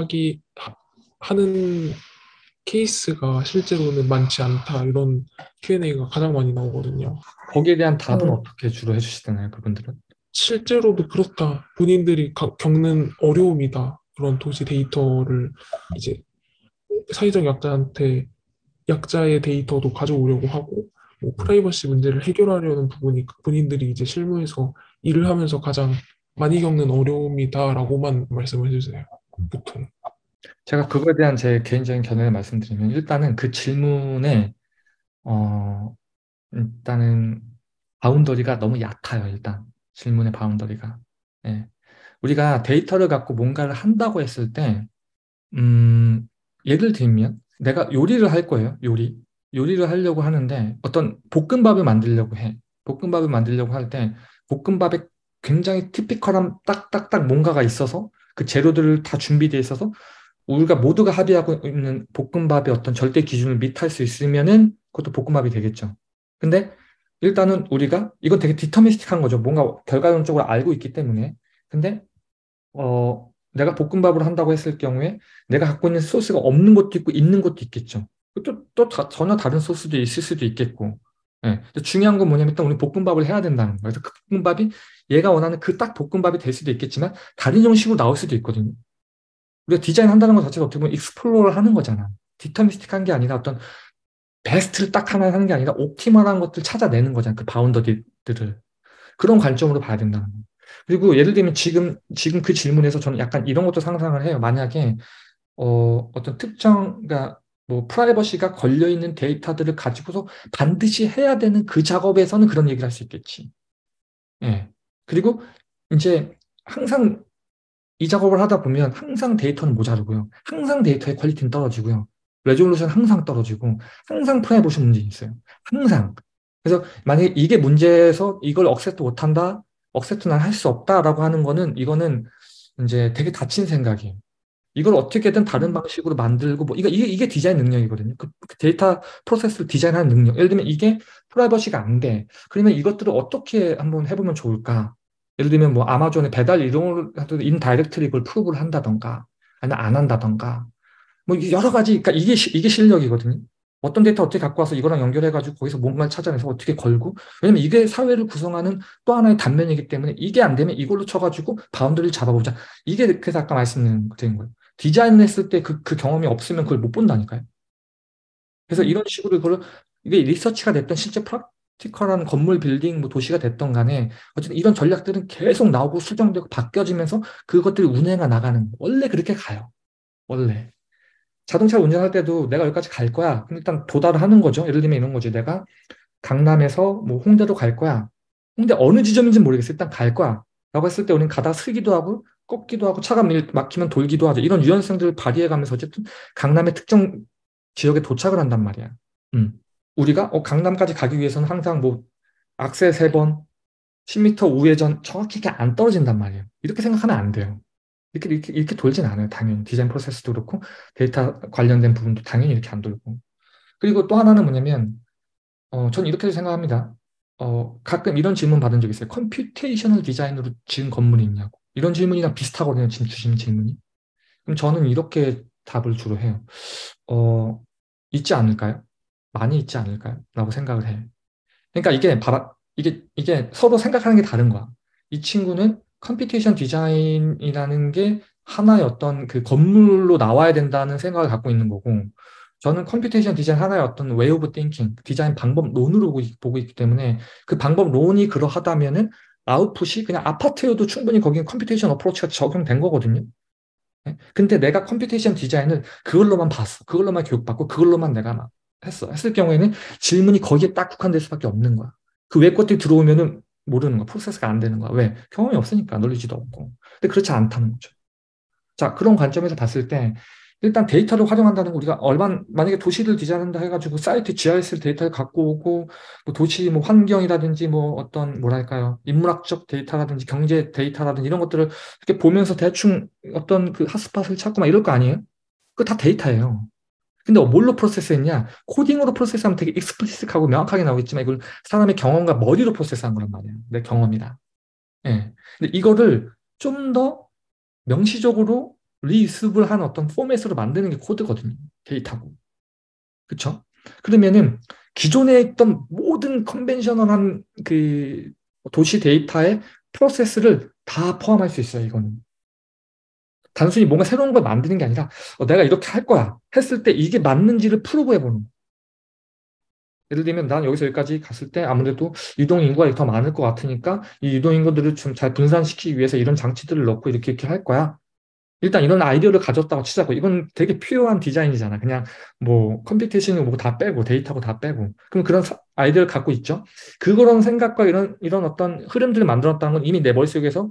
하는 케이스가 실제로는 많지 않다 이런 Q&A가 가장 많이 나오거든요. 거기에 대한 답은 어, 어떻게 주로 해주시나요, 그분들은? 실제로도 그렇다. 본인들이 겪는 어려움이다. 그런 도시 데이터를 이제 사회적 약자한테 약자의 데이터도 가져오려고 하고 뭐 프라이버시 문제를 해결하려는 부분이 본인들이 이제 실무에서 일을 하면서 가장 많이 겪는 어려움이다라고만 말씀을 해주세요. 보통. 제가 그거에 대한 제 개인적인 견해를 말씀드리면 일단은 그 질문에 어, 일단은 바운더리가 너무 얕아요. 일단 질문의 바운더리가. 예. 우리가 데이터를 갖고 뭔가를 한다고 했을 때 예를 들면 내가 요리를 할 거예요. 요리를 하려고 하는데 어떤 볶음밥을 만들려고 해. 볶음밥을 만들려고 할 때 볶음밥에 굉장히 티피컬한 딱딱딱 뭔가가 있어서 그 재료들을 다 준비되어 있어서 우리가 모두가 합의하고 있는 볶음밥의 어떤 절대 기준을 밑할 수 있으면은 그것도 볶음밥이 되겠죠. 근데 일단은 우리가 이건 되게 디터미스틱한 거죠. 뭔가 결과론적으로 알고 있기 때문에. 근데 내가 볶음밥을 한다고 했을 경우에 내가 갖고 있는 소스가 없는 것도 있고 있는 것도 있겠죠. 전혀 다른 소스도 있을 수도 있겠고. 예. 근데 중요한 건 뭐냐면 일단 우리 볶음밥을 해야 된다는 거예요. 그래서 그 볶음밥이 얘가 원하는 그 딱 볶음밥이 될 수도 있겠지만 다른 형식으로 나올 수도 있거든요. 우리가 디자인한다는 것 자체가 어떻게 보면 익스플로어를 하는 거잖아. 디터미스틱한 게 아니라 어떤 베스트를 딱 하나 하는 게 아니라 옵티멀한 것들 찾아내는 거잖아. 그 바운더리들을. 그런 관점으로 봐야 된다는 거예요. 그리고 예를 들면 지금 그 질문에서 저는 약간 이런 것도 상상을 해요. 만약에 어떤 특정, 그러니까 뭐 프라이버시가 걸려 있는 데이터들을 가지고서 반드시 해야 되는 그 작업에서는 그런 얘기를 할 수 있겠지. 예. 그리고 이제 항상 이 작업을 하다 보면 항상 데이터는 모자르고요. 항상 데이터의 퀄리티는 떨어지고요. 레졸루션 항상 떨어지고 항상 프라이버시 문제 있어요. 항상. 그래서 만약에 이게 문제에서 이걸 억셉트 못한다, 억셉트는 할 수 없다라고 하는 거는 이거는 이제 되게 다친 생각이에요. 이걸 어떻게든 다른 방식으로 만들고 뭐 이게 디자인 능력이거든요. 그 데이터 프로세스를 디자인하는 능력. 예를 들면 이게 프라이버시가 안 돼. 그러면 이것들을 어떻게 한번 해보면 좋을까? 예를 들면 뭐 아마존의 배달 이동을 하도 인다이렉트리 이걸 프로브를 한다던가 아니면 안 한다던가 뭐 여러 가지. 그러니까 이게 실력이거든요. 어떤 데이터 어떻게 갖고 와서 이거랑 연결해가지고 거기서 뭔가를 찾아내서 어떻게 걸고, 왜냐면 이게 사회를 구성하는 또 하나의 단면이기 때문에 이게 안 되면 이걸로 쳐가지고 바운더리를 잡아보자. 이게 그래서 아까 말씀드린 거예요. 디자인을 했을 때 그 경험이 없으면 그걸 못 본다니까요. 그래서 음, 이런 식으로 그걸 이게 리서치가 됐던 실제 프랙티컬한 건물 빌딩 뭐 도시가 됐던 간에 어쨌든 이런 전략들은 계속 나오고 수정되고 바뀌어지면서 그것들이 운행가 나가는 거. 원래 그렇게 가요. 원래. 자동차를 운전할 때도 내가 여기까지 갈 거야. 그럼 일단 도달을 하는 거죠. 예를 들면 이런 거지. 내가 강남에서 뭐 홍대로 갈 거야. 홍대 어느 지점인지 모르겠어. 일단 갈 거야. 라고 했을 때 우리는 가다가 서기도 하고 꺾기도 하고 차가 막히면 돌기도 하죠. 이런 유연성들을 발휘해 가면서 어쨌든 강남의 특정 지역에 도착을 한단 말이야. 음. 우리가 강남까지 가기 위해서는 항상 뭐 악셀 3번, 10m 우회전 정확히 이렇게 안 떨어진단 말이에요. 이렇게 생각하면 안 돼요. 이렇게 돌진 않아요. 당연히 디자인 프로세스도 그렇고 데이터 관련된 부분도 당연히 이렇게 안 돌고. 그리고 또 하나는 뭐냐면 저는 이렇게 생각합니다. 가끔 이런 질문 받은 적 있어요. 컴퓨테이셔널 디자인으로 지은 건물이 있냐고. 이런 질문이랑 비슷하거든요. 지금 주신 질문이. 그럼 저는 이렇게 답을 주로 해요. 어, 있지 않을까요? 많이 있지 않을까요? 라고 생각을 해요. 그러니까 이게 서로 생각하는 게 다른 거야. 이 친구는 컴퓨테이션 디자인이라는 게 하나의 어떤 그 건물로 나와야 된다는 생각을 갖고 있는 거고, 저는 컴퓨테이션 디자인 하나의 어떤 웨이 오브 띵킹, 디자인 방법론으로 보고 있기 때문에 그 방법론이 그러하다면은 아웃풋이 그냥 아파트여도 충분히 거기에 컴퓨테이션 어프로치가 적용된 거거든요. 네? 근데 내가 컴퓨테이션 디자인을 그걸로만 봤어. 그걸로만 교육받고 그걸로만 내가 막 했을 경우에는 질문이 거기에 딱 국한될 수밖에 없는 거야. 그 외 것들이 들어오면은 모르는 거야. 프로세스가 안 되는 거야. 왜? 경험이 없으니까, 놀리지도 없고. 근데 그렇지 않다는 거죠. 자, 그런 관점에서 봤을 때 일단 데이터를 활용한다는 거, 우리가 만약에 도시를 디자인한다 해가지고 사이트 GIS 데이터를 갖고 오고 뭐 도시 뭐 환경이라든지 뭐 어떤 뭐랄까요, 인문학적 데이터라든지 경제 데이터라든지 이런 것들을 이렇게 보면서 대충 어떤 그 핫스팟을 찾고 막 이럴 거 아니에요? 그거 다 데이터예요. 근데 뭘로 프로세스했냐? 코딩으로 프로세스하면 되게 익스플리식하고 명확하게 나오겠지만 이걸 사람의 경험과 머리로 프로세스한 거란 말이에요. 내 경험이다. 예. 근데 이거를 좀 더 명시적으로 리유스블한 어떤 포맷으로 만드는 게 코드거든요. 데이터고. 그쵸? 그러면은 기존에 있던 모든 컨벤셔널한 그 도시 데이터의 프로세스를 다 포함할 수 있어요, 이거는. 단순히 뭔가 새로운 걸 만드는 게 아니라 내가 이렇게 할 거야 했을 때 이게 맞는지를 프로브 해보는 거예요. 예를 들면 난 여기서 여기까지 갔을 때 아무래도 유동 인구가 더 많을 것 같으니까 이 유동 인구들을 좀 잘 분산시키기 위해서 이런 장치들을 넣고 이렇게 할 거야. 일단 이런 아이디어를 가졌다고 치자고. 이건 되게 필요한 디자인이잖아. 그냥 뭐 컴퓨테이션이고 뭐고 다 빼고 데이터고 다 빼고. 그럼 그런 아이디어를 갖고 있죠. 그런 생각과 이런 어떤 흐름들을 만들었다는 건 이미 내 머릿속에서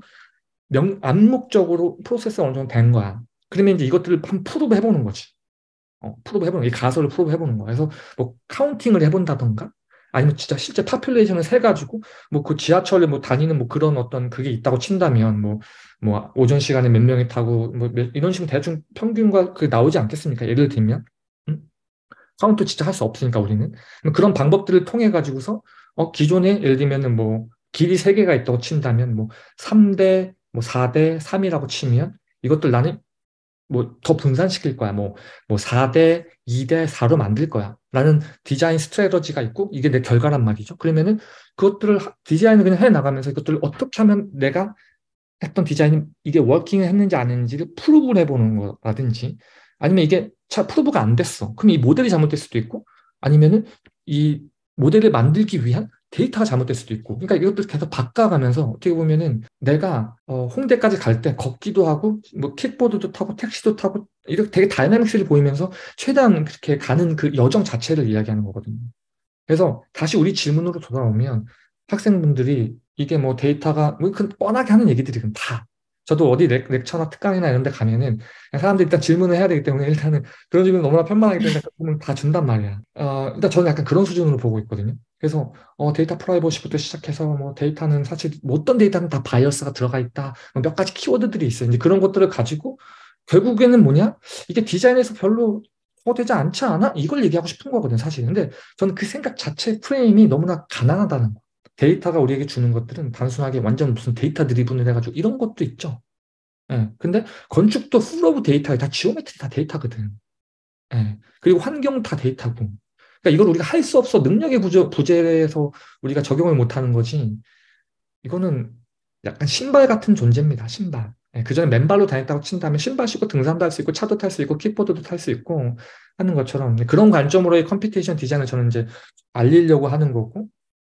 암묵적으로 프로세스가 어느 정도 된 거야. 그러면 이제 이것들을 한번 프로브 해보는 거지. 프로브 해보는 거, 이 가설을 프로브 해보는 거야. 그래서 뭐 카운팅을 해본다던가 아니면 진짜 실제 파퓰레이션을 세가지고 뭐 그 지하철에 뭐 다니는 뭐 그런 어떤 그게 있다고 친다면 뭐 오전 시간에 몇 명이 타고 뭐 이런 식으로 대충 평균과 그 나오지 않겠습니까? 예를 들면 음? 카운트 진짜 할 수 없으니까 우리는 그런 방법들을 통해 가지고서 기존에 예를 들면은 뭐 길이 3개가 있다고 친다면 뭐 3대 뭐 4대 3이라고 치면 이것들 나는 뭐 더 분산시킬 거야. 뭐 4대 2대 4로 만들 거야. 라는 디자인 스트래터지가 있고 이게 내 결과란 말이죠. 그러면은 그것들을 디자인을 그냥 해 나가면서 이것들을 어떻게 하면 내가 했던 디자인이 이게 워킹을 했는지 안 했는지를 프루브를 해보는 거라든지 아니면 이게 잘 프루브가 안 됐어. 그럼 이 모델이 잘못될 수도 있고 아니면은 이 모델을 만들기 위한 데이터가 잘못될 수도 있고 그러니까 이것들 계속 바꿔가면서 어떻게 보면은 내가 홍대까지 갈 때 걷기도 하고 뭐 킥보드도 타고 택시도 타고 이렇게 되게 다이나믹스를 보이면서 최대한 그렇게 가는 그 여정 자체를 이야기하는 거거든요. 그래서 다시 우리 질문으로 돌아오면 학생분들이 이게 뭐 데이터가 뭐 뻔하게 하는 얘기들이 다 저도 어디 렉처나 특강이나 이런 데 가면은 사람들이 일단 질문을 해야 되기 때문에 일단은 그런 질문 너무나 편만하기 때문에 그러면 다 준단 말이야. 일단 저는 약간 그런 수준으로 보고 있거든요. 그래서 데이터 프라이버시부터 시작해서 뭐 데이터는 사실 뭐 어떤 데이터는 다 바이어스가 들어가 있다. 뭐몇 가지 키워드들이 있어요. 이제 그런 것들을 가지고 결국에는 뭐냐? 이게 디자인에서 별로 되지 않지 않아? 이걸 얘기하고 싶은 거거든, 사실. 근데 저는 그 생각 자체 프레임이 너무나 가난하다는 거. 데이터가 우리에게 주는 것들은 단순하게 완전 무슨 데이터 드리븐을 해가지고 이런 것도 있죠. 예. 근데 건축도 풀 오브 데이터에 다 지오메트리 다 데이터거든. 예. 그리고 환경 다 데이터고. 그러니까 이걸 우리가 할 수 없어 능력의 부재에서 우리가 적용을 못하는 거지. 이거는 약간 신발 같은 존재입니다. 신발. 예, 그전에 맨발로 다녔다고 친다면 신발 신고 등산도 할 수 있고 차도 탈 수 있고 킥보드도 탈 수 있고 하는 것처럼 그런 관점으로의 컴퓨테이션 디자인을 저는 이제 알리려고 하는 거고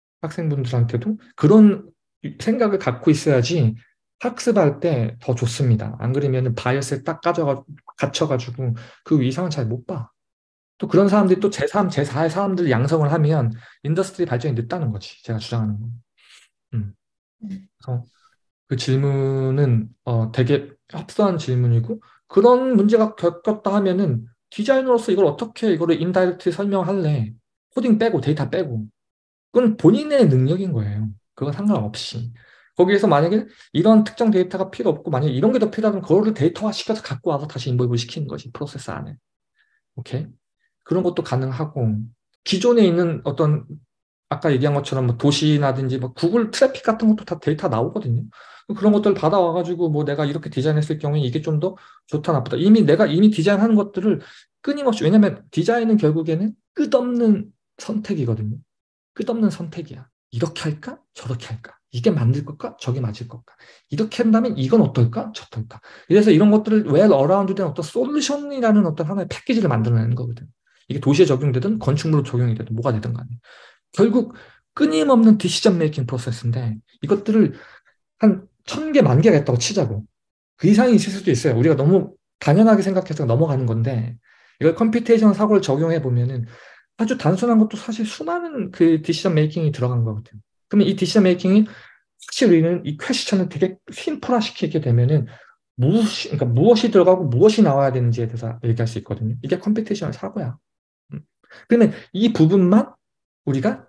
학생분들한테도 그런 생각을 갖고 있어야지 학습할 때 더 좋습니다. 안 그러면 바이어스에 딱 갇혀가지고 그 이상은 잘 못 봐. 또 그런 사람들이 또 제3, 제4의 사람들 양성을 하면 인더스트리 발전이 늦다는 거지. 제가 주장하는 건. 음. 그래서 그 질문은 되게 흡사한 질문이고 그런 문제가 겪었다 하면은 디자이너로서 이걸 어떻게 이거를 인다이렉트 설명할래? 코딩 빼고 데이터 빼고 그건 본인의 능력인 거예요. 그거 상관없이. 거기에서 만약에 이런 특정 데이터가 필요 없고 만약에 이런 게 더 필요하면 그거를 데이터화 시켜서 갖고 와서 다시 인볼브 시키는 거지 프로세스 안에. 오케이? 그런 것도 가능하고 기존에 있는 어떤 아까 얘기한 것처럼 뭐 도시나든지 뭐 구글 트래픽 같은 것도 다 데이터 나오거든요. 그런 것들 받아와가지고 뭐 내가 이렇게 디자인했을 경우에 이게 좀 더 좋다 나쁘다. 내가 이미 디자인하는 것들을 끊임없이 왜냐면 디자인은 결국에는 끝없는 선택이거든요. 끝없는 선택이야. 이렇게 할까? 저렇게 할까? 이게 맞을 걸까? 저게 맞을 걸까? 이렇게 한다면 이건 어떨까? 저떨까? 그래서 이런 것들을 웰 어라운드 된 어떤 솔루션이라는 어떤 하나의 패키지를 만들어내는 거거든. 이게 도시에 적용되든 건축물로 적용이 되든 뭐가 되든 간에. 결국 끊임없는 디시전 메이킹 프로세스인데 이것들을 한 1,000개, 10,000개가 있다고 치자고. 그 이상이 있을 수도 있어요. 우리가 너무 당연하게 생각해서 넘어가는 건데 이걸 컴퓨테이션 사고를 적용해 보면은 아주 단순한 것도 사실 수많은 그 디시전 메이킹이 들어간 거거든요. 그러면 이 디시전 메이킹이 확실히 우리는 이 퀘스천을 되게 심플화 시키게 되면은 그러니까 무엇이 들어가고 무엇이 나와야 되는지에 대해서 얘기할 수 있거든요. 이게 컴퓨테이션 사고야. 음. 그러면 이 부분만 우리가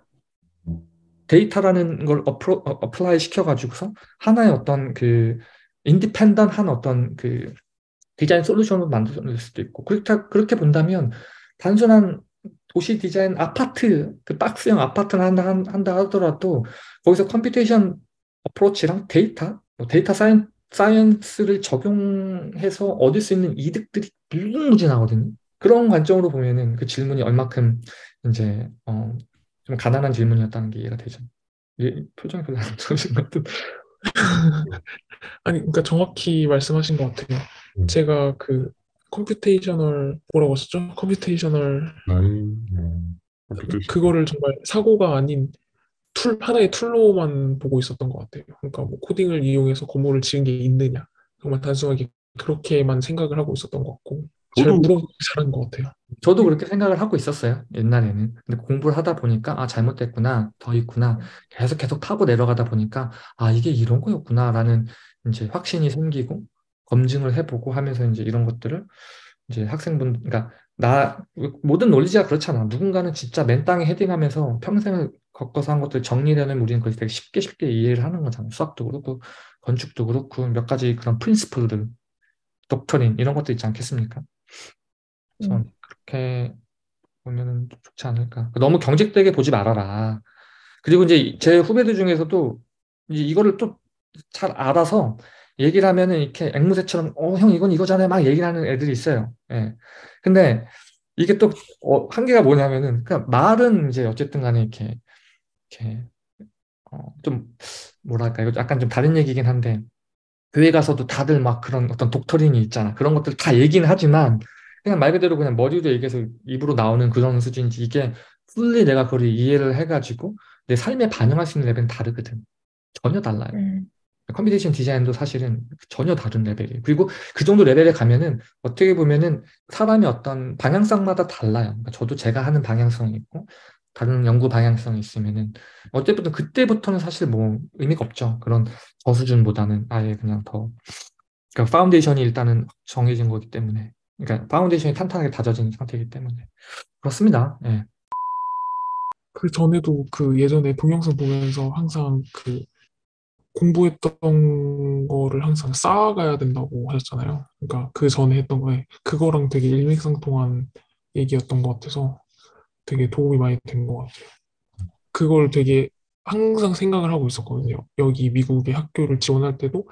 데이터라는 걸 어플라이 시켜가지고서 하나의 어떤 그 인디펜던한 어떤 그 디자인 솔루션을 만들 수도 있고 그렇게 본다면 단순한 도시 디자인 아파트 그 박스형 아파트를 한다 하더라도 거기서 컴퓨테이션 어프로치랑 데이터 사이언스를 적용해서 얻을 수 있는 이득들이 무궁무진하거든요. 그런 관점으로 보면은 그 질문이 얼마큼 이제 좀 가난한 질문이었다는 게 이해가 되죠. 표정이 별로 안 좋으신 것 같은. 아니, 그러니까 정확히 말씀하신 것 같아요. 제가 그 컴퓨테이셔널 뭐라고 하셨죠? 컴퓨테이셔널 컴퓨테이션. 그거를 정말 사고가 아닌 하나의 툴로만 보고 있었던 것 같아요. 그러니까 뭐 코딩을 이용해서 건물을 지은 게 있느냐. 정말 단순하게 그렇게만 생각을 하고 있었던 것 같고 잘 저도 물어보기 잘한 것 같아요. 저도 그렇게 생각을 하고 있었어요. 옛날에는. 근데 공부를 하다 보니까 아 잘못됐구나. 더 있구나. 계속 타고 내려가다 보니까 아 이게 이런 거였구나라는 이제 확신이 생기고 검증을 해보고 하면서 이제 이런 것들을 이제 그러니까 모든 논리지가 그렇잖아. 누군가는 진짜 맨 땅에 헤딩하면서 평생을 겪어서 한 것들 정리되는 우리는 그걸 되게 쉽게 이해를 하는 거잖아. 수학도 그렇고 건축도 그렇고 몇 가지 그런 프린시플들, 독트린 이런 것도 있지 않겠습니까? 그래서 음, 그렇게 보면은 좋지 않을까. 너무 경직되게 보지 말아라. 그리고 이제 제 후배들 중에서도 이제 이거를 또 잘 알아서 얘기를 하면은 이렇게 앵무새처럼 형 이건 이거잖아요 막 얘기를 하는 애들이 있어요. 예. 근데 이게 또 한계가 뭐냐면은 그냥 말은 이제 어쨌든 간에 이렇게 좀 뭐랄까 이거 약간 좀 다른 얘기긴 한데 교회 가서도 다들 막 그런 어떤 독터링이 있잖아. 그런 것들 다 얘기는 하지만 그냥 말 그대로 그냥 머리로 얘기해서 입으로 나오는 그런 수준인지 이게 풀리 내가 그걸 이해를 해가지고 내 삶에 반영할 수 있는 레벨은 다르거든. 전혀 달라요. 음, 컴퓨테이션 디자인도 사실은 전혀 다른 레벨이에요. 그리고 그 정도 레벨에 가면은 어떻게 보면은 사람의 어떤 방향성마다 달라요. 그러니까 저도 제가 하는 방향성이 있고 다른 연구 방향성이 있으면은 어쨌든 그때부터는 사실 뭐 의미가 없죠. 그런 저수준보다는 아예 그냥 더 그러니까 파운데이션이 일단은 정해진 거기 때문에 그러니까 파운데이션이 탄탄하게 다져진 상태이기 때문에 그렇습니다. 예. 그 전에도 그 예전에 동영상 보면서 항상 그 공부했던 거를 항상 쌓아가야 된다고 하셨잖아요. 그러니까 그 전에 했던 거에 그거랑 되게 일맥상통한 얘기였던 것 같아서 되게 도움이 많이 된 것 같아요. 그걸 되게 항상 생각을 하고 있었거든요. 여기 미국의 학교를 지원할 때도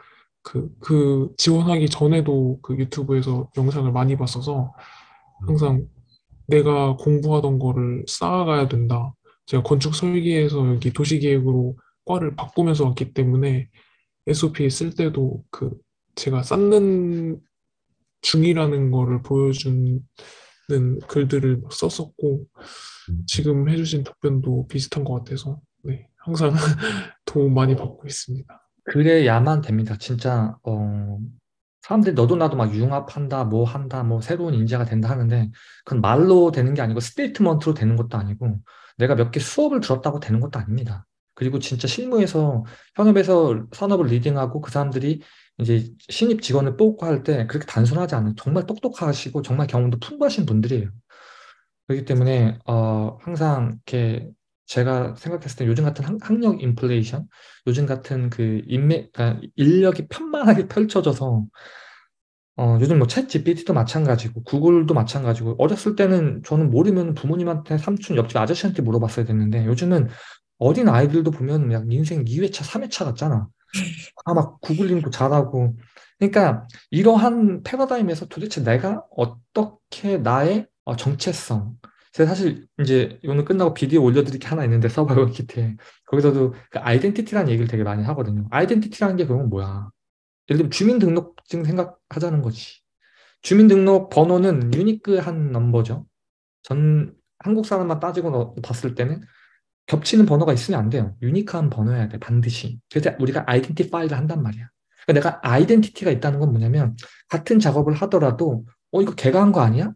지원하기 전에도 그 유튜브에서 영상을 많이 봤어서 항상 내가 공부하던 거를 쌓아가야 된다. 제가 건축 설계에서 여기 도시계획으로 과를 바꾸면서 왔기 때문에 SOP 쓸 때도 그 제가 쌓는 중이라는 거를 보여주는 글들을 막 썼었고 지금 해주신 답변도 비슷한 것 같아서 네, 항상 도움 많이 받고 있습니다. 그래야만 됩니다. 진짜, 사람들이 너도 나도 막 융합한다, 뭐 한다, 뭐 새로운 인재가 된다 하는데, 그건 말로 되는 게 아니고, 스테이트먼트로 되는 것도 아니고, 내가 몇 개 수업을 들었다고 되는 것도 아닙니다. 그리고 진짜 실무에서, 현업에서 산업을 리딩하고 그 사람들이 이제 신입 직원을 뽑고 할 때 그렇게 단순하지 않은 정말 똑똑하시고 정말 경험도 풍부하신 분들이에요. 그렇기 때문에 항상 이렇게 제가 생각했을 때 요즘 같은 학력 인플레이션, 요즘 같은 그 그러니까 인력이 편만하게 펼쳐져서 요즘 뭐 챗 GPT도 마찬가지고 구글도 마찬가지고 어렸을 때는 저는 모르면 부모님한테 삼촌 옆집 아저씨한테 물어봤어야 됐는데 요즘은 어린 아이들도 보면 약 인생 2회차, 3회차 같잖아. 막 구글링도 잘하고. 그러니까 이러한 패러다임에서 도대체 내가 어떻게 나의 정체성. 제가 사실 이제 오늘 끝나고 비디오 올려드릴 게 하나 있는데 서바이벌 키트에 거기서도 그 아이덴티티라는 얘기를 되게 많이 하거든요. 아이덴티티라는 게 그건 뭐야? 예를 들면 주민등록증 생각하자는 거지. 주민등록 번호는 유니크한 넘버죠. 전 한국 사람만 따지고 봤을 때는 겹치는 번호가 있으면 안 돼요. 유니크한 번호여야 돼, 반드시. 그래서 우리가 아이덴티파이를 한단 말이야. 그러니까 내가 아이덴티티가 있다는 건 뭐냐면, 같은 작업을 하더라도, 이거 걔가 한 거 아니야?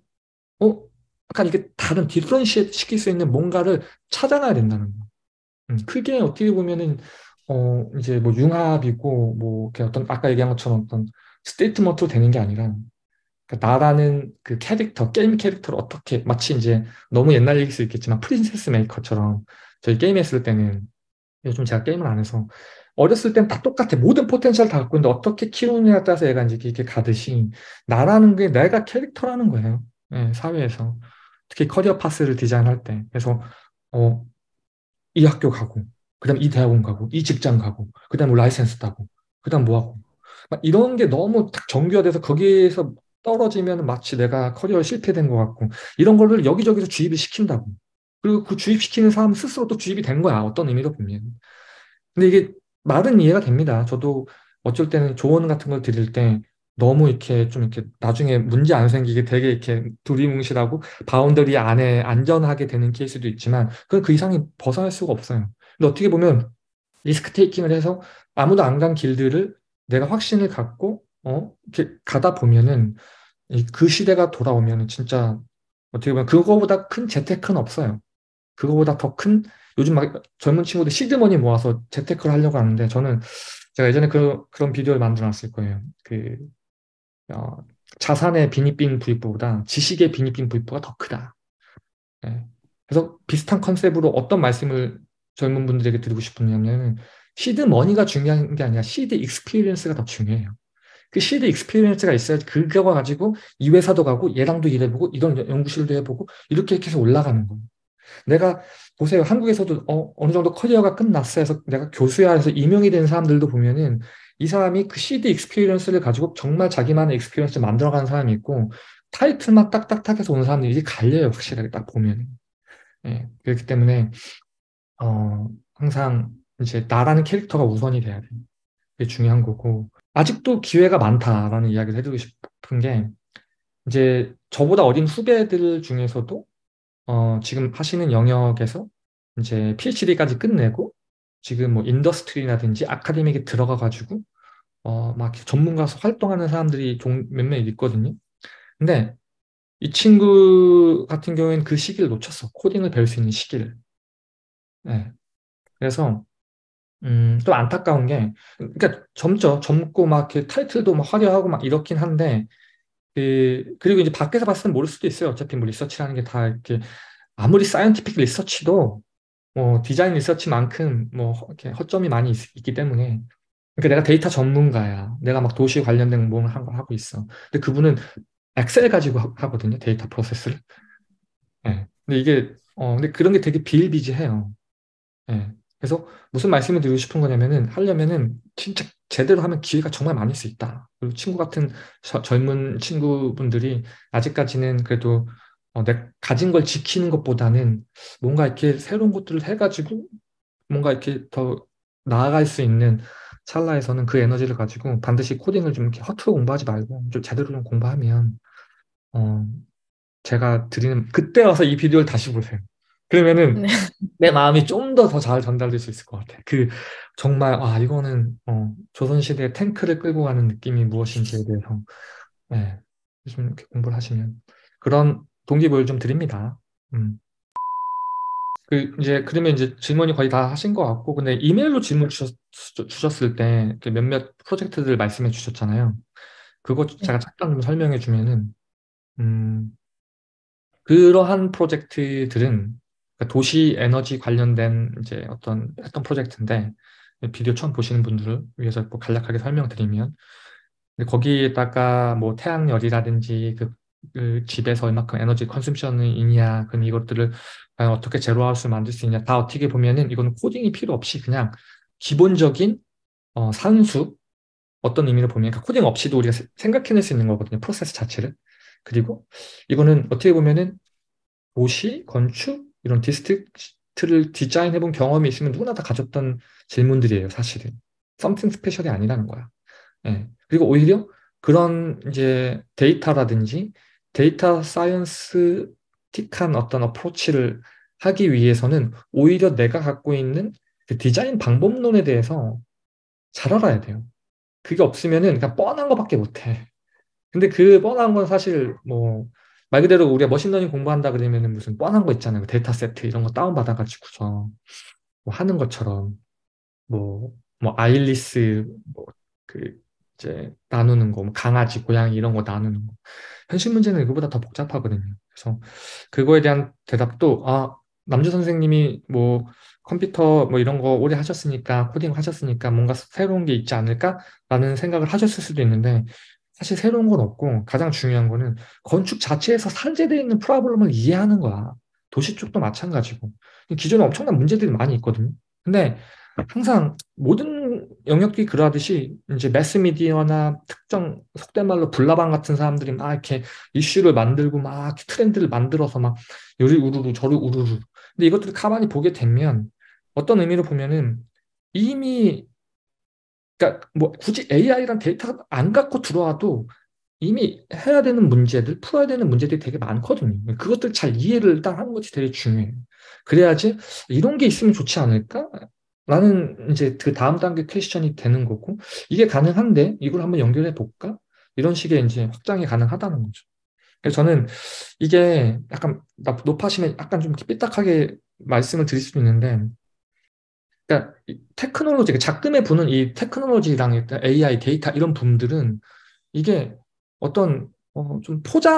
약간 이게 다른 디퍼런시에이트 시킬 수 있는 뭔가를 찾아놔야 된다는 거. 그게 어떻게 보면은, 이제 뭐 융합이고, 뭐, 이렇게 어떤, 아까 얘기한 것처럼 어떤 스테이트먼트로 되는 게 아니라, 그러니까 나라는 그 캐릭터, 게임 캐릭터를 어떻게, 마치 이제 너무 옛날 얘기일 수 있겠지만, 프린세스 메이커처럼 저희 게임 했을 때는 요즘 제가 게임을 안 해서 어렸을 땐 다 똑같아. 모든 포텐셜 다 갖고 있는데 어떻게 키우느냐에 따라서 얘가 이제 이렇게 가듯이 나라는 게 내가 캐릭터라는 거예요. 예, 사회에서. 특히 커리어 파스를 디자인할 때. 그래서 어, 이 학교 가고, 그다음 이 대학원 가고, 이 직장 가고, 그다음 라이센스 따고, 그다음 뭐 하고. 막 이런 게 너무 딱 정교화돼서 거기에서 떨어지면 마치 내가 커리어 실패된 것 같고 이런 거를 여기저기서 주입을 시킨다고. 그리고 그 주입시키는 사람 스스로 또 주입이 된 거야. 어떤 의미로 보면. 근데 이게 말은 이해가 됩니다. 저도 어쩔 때는 조언 같은 걸 드릴 때 너무 이렇게 좀 이렇게 나중에 문제 안 생기게 되게 이렇게 두리뭉실하고 바운더리 안에 안전하게 되는 케이스도 있지만 그건 그 이상이 벗어날 수가 없어요. 근데 어떻게 보면 리스크 테이킹을 해서 아무도 안 간 길들을 내가 확신을 갖고 이렇게 가다 보면은 그 시대가 돌아오면은 진짜 어떻게 보면 그거보다 큰 재테크는 없어요. 그거보다 더 큰 요즘 막 젊은 친구들 시드머니 모아서 재테크를 하려고 하는데 저는 제가 예전에 그런 비디오를 만들어 놨을 거예요. 어, 자산의 빈익빈 부익부보다 지식의 빈익빈 부익부가 더 크다. 예. 그래서 비슷한 컨셉으로 어떤 말씀을 젊은 분들에게 드리고 싶으냐면 시드머니가 중요한 게 아니라 시드 익스피리언스가 더 중요해요. 그 시드 익스피리언스가 있어야지 그거 가지고 이 회사도 가고 얘랑도 일해보고 이런 연구실도 해보고 이렇게 해서 올라가는 거예요. 내가 보세요. 한국에서도 어느 정도 커리어가 끝났어 해서 내가 교수야 해서 임용이 된 사람들도 보면은 이 사람이 그 CD 익스피리언스를 가지고 정말 자기만의 익스피리언스를 만들어가는 사람이 있고 타이틀만 딱딱딱 해서 오는 사람들이 이게 갈려요. 확실하게 딱 보면. 예, 그렇기 때문에 항상 이제 나라는 캐릭터가 우선이 돼야 돼요. 그게 중요한 거고 아직도 기회가 많다라는 이야기를 해드리고 싶은 게 이제 저보다 어린 후배들 중에서도 지금 하시는 영역에서 이제 PhD까지 끝내고 지금 뭐 인더스트리라든지 아카데믹에 들어가 가지고 막 전문가로서 활동하는 사람들이 몇몇 있거든요. 근데 이 친구 같은 경우에는 그 시기를 놓쳤어. 코딩을 배울 수 있는 시기를. 네. 그래서 좀 안타까운 게 그러니까 젊고 막 이렇게 타이틀도 막 화려하고 막 이렇긴 한데 그리고 이제 밖에서 봤을 땐 모를 수도 있어요. 어차피 뭐 리서치라는 게 다 이렇게 아무리 사이언티픽 리서치도 뭐 디자인 리서치만큼 뭐 이렇게 허점이 많이 기 때문에 그러니까 내가 데이터 전문가야. 내가 막 도시 관련된 뭘 한 걸 하고 있어. 근데 그분은 엑셀 가지고 하거든요. 데이터 프로세스를. 예. 근데 이게 근데 그런 게 되게 비일비재해요. 예. 그래서 무슨 말씀을 드리고 싶은 거냐면은 하려면은 진짜 제대로 하면 기회가 정말 많을 수 있다. 그리고 친구 같은 젊은 친구분들이 아직까지는 그래도 내 가진 걸 지키는 것보다는 뭔가 이렇게 새로운 것들을 해가지고 뭔가 이렇게 더 나아갈 수 있는 찰나에서는 그 에너지를 가지고 반드시 코딩을 좀 이렇게 허투루 공부하지 말고 좀 제대로 좀 공부하면 어, 제가 드리는 그때 와서 이 비디오를 다시 보세요. 그러면은 네. 내 마음이 좀 더 잘 전달될 수 있을 것 같아요. 그 정말 이거는 조선시대 탱크를 끌고 가는 느낌이 무엇인지에 대해서 네, 좀 이렇게 공부를 하시면 그런 동기부여를 좀 드립니다. 음. 그러면 이제 질문이 거의 다 하신 것 같고, 근데 이메일로 질문 주셨을 때 이렇게 몇몇 프로젝트들 말씀해 주셨잖아요. 그거 네. 제가 잠깐 좀 설명해 주면은, 음, 그러한 프로젝트들은 그러니까 도시 에너지 관련된 이제 했던 프로젝트인데, 비디오 처음 보시는 분들을 위해서 뭐 간략하게 설명드리면, 근데 거기에다가 뭐 태양열이라든지 그 집에서 얼마큼 에너지 컨섬션이 있냐, 그럼 이것들을 과연 어떻게 제로하우스 만들 수 있냐, 다 어떻게 보면은 이거는 코딩이 필요 없이 그냥 기본적인 산수 어떤 의미로 보면 그러니까 코딩 없이도 우리가 생각해낼 수 있는 거거든요. 프로세스 자체를. 그리고 이거는 어떻게 보면은 도시, 건축, 이런 디스트릭트를 디자인해본 경험이 있으면 누구나 다 가졌던 질문들이에요, 사실은. something 스페셜이 아니라는 거야. 예. 그리고 오히려 그런 이제 데이터라든지 데이터 사이언스틱한 어떤 어프로치를 하기 위해서는 오히려 내가 갖고 있는 그 디자인 방법론에 대해서 잘 알아야 돼요. 그게 없으면은 그냥 뻔한 거밖에 못 해. 근데 그 뻔한 건 사실 뭐 말 그대로 우리가 머신러닝 공부한다 그러면은 무슨 뻔한 거 있잖아요. 데이터 세트 이런 거 다운받아가지고서 뭐 하는 것처럼 뭐, 아일리스, 뭐, 그, 이제, 나누는 거, 뭐 강아지, 고양이 이런 거 나누는 거. 현실 문제는 이거보다 더 복잡하거든요. 그래서 그거에 대한 대답도, 남주 선생님이 뭐, 컴퓨터 뭐 이런 거 오래 하셨으니까, 코딩 하셨으니까 뭔가 새로운 게 있지 않을까라는 생각을 하셨을 수도 있는데, 사실 새로운 건 없고, 가장 중요한 거는 건축 자체에서 산재되어 있는 프로블럼을 이해하는 거야. 도시 쪽도 마찬가지고. 기존에 엄청난 문제들이 많이 있거든요. 근데 항상 모든 영역이 그러하듯이 이제 매스미디어나 특정 속된 말로 불나방 같은 사람들이 막 이렇게 이슈를 만들고 막 이렇게 트렌드를 만들어서 막 요리 우르르 저리 우르르. 근데 이것들을 가만히 보게 되면 어떤 의미로 보면은 이미 그러니까 뭐 굳이 AI랑 데이터가 안 갖고 들어와도 이미 해야 되는 문제들, 풀어야 되는 문제들이 되게 많거든요. 그것들 잘 이해를 일단 하는 것이 되게 중요해요. 그래야지 이런 게 있으면 좋지 않을까? 라는 이제 그 다음 단계 퀘스천이 되는 거고, 이게 가능한데 이걸 한번 연결해 볼까? 이런 식의 이제 확장이 가능하다는 거죠. 그래서 저는 이게 약간 높아시면 약간 좀 이렇게 삐딱하게 말씀을 드릴 수도 있는데, 그러니까 이 테크놀로지, 작금에 부는 이 테크놀로지랑 일단 AI, 데이터 이런 붐들은 이게 어떤 좀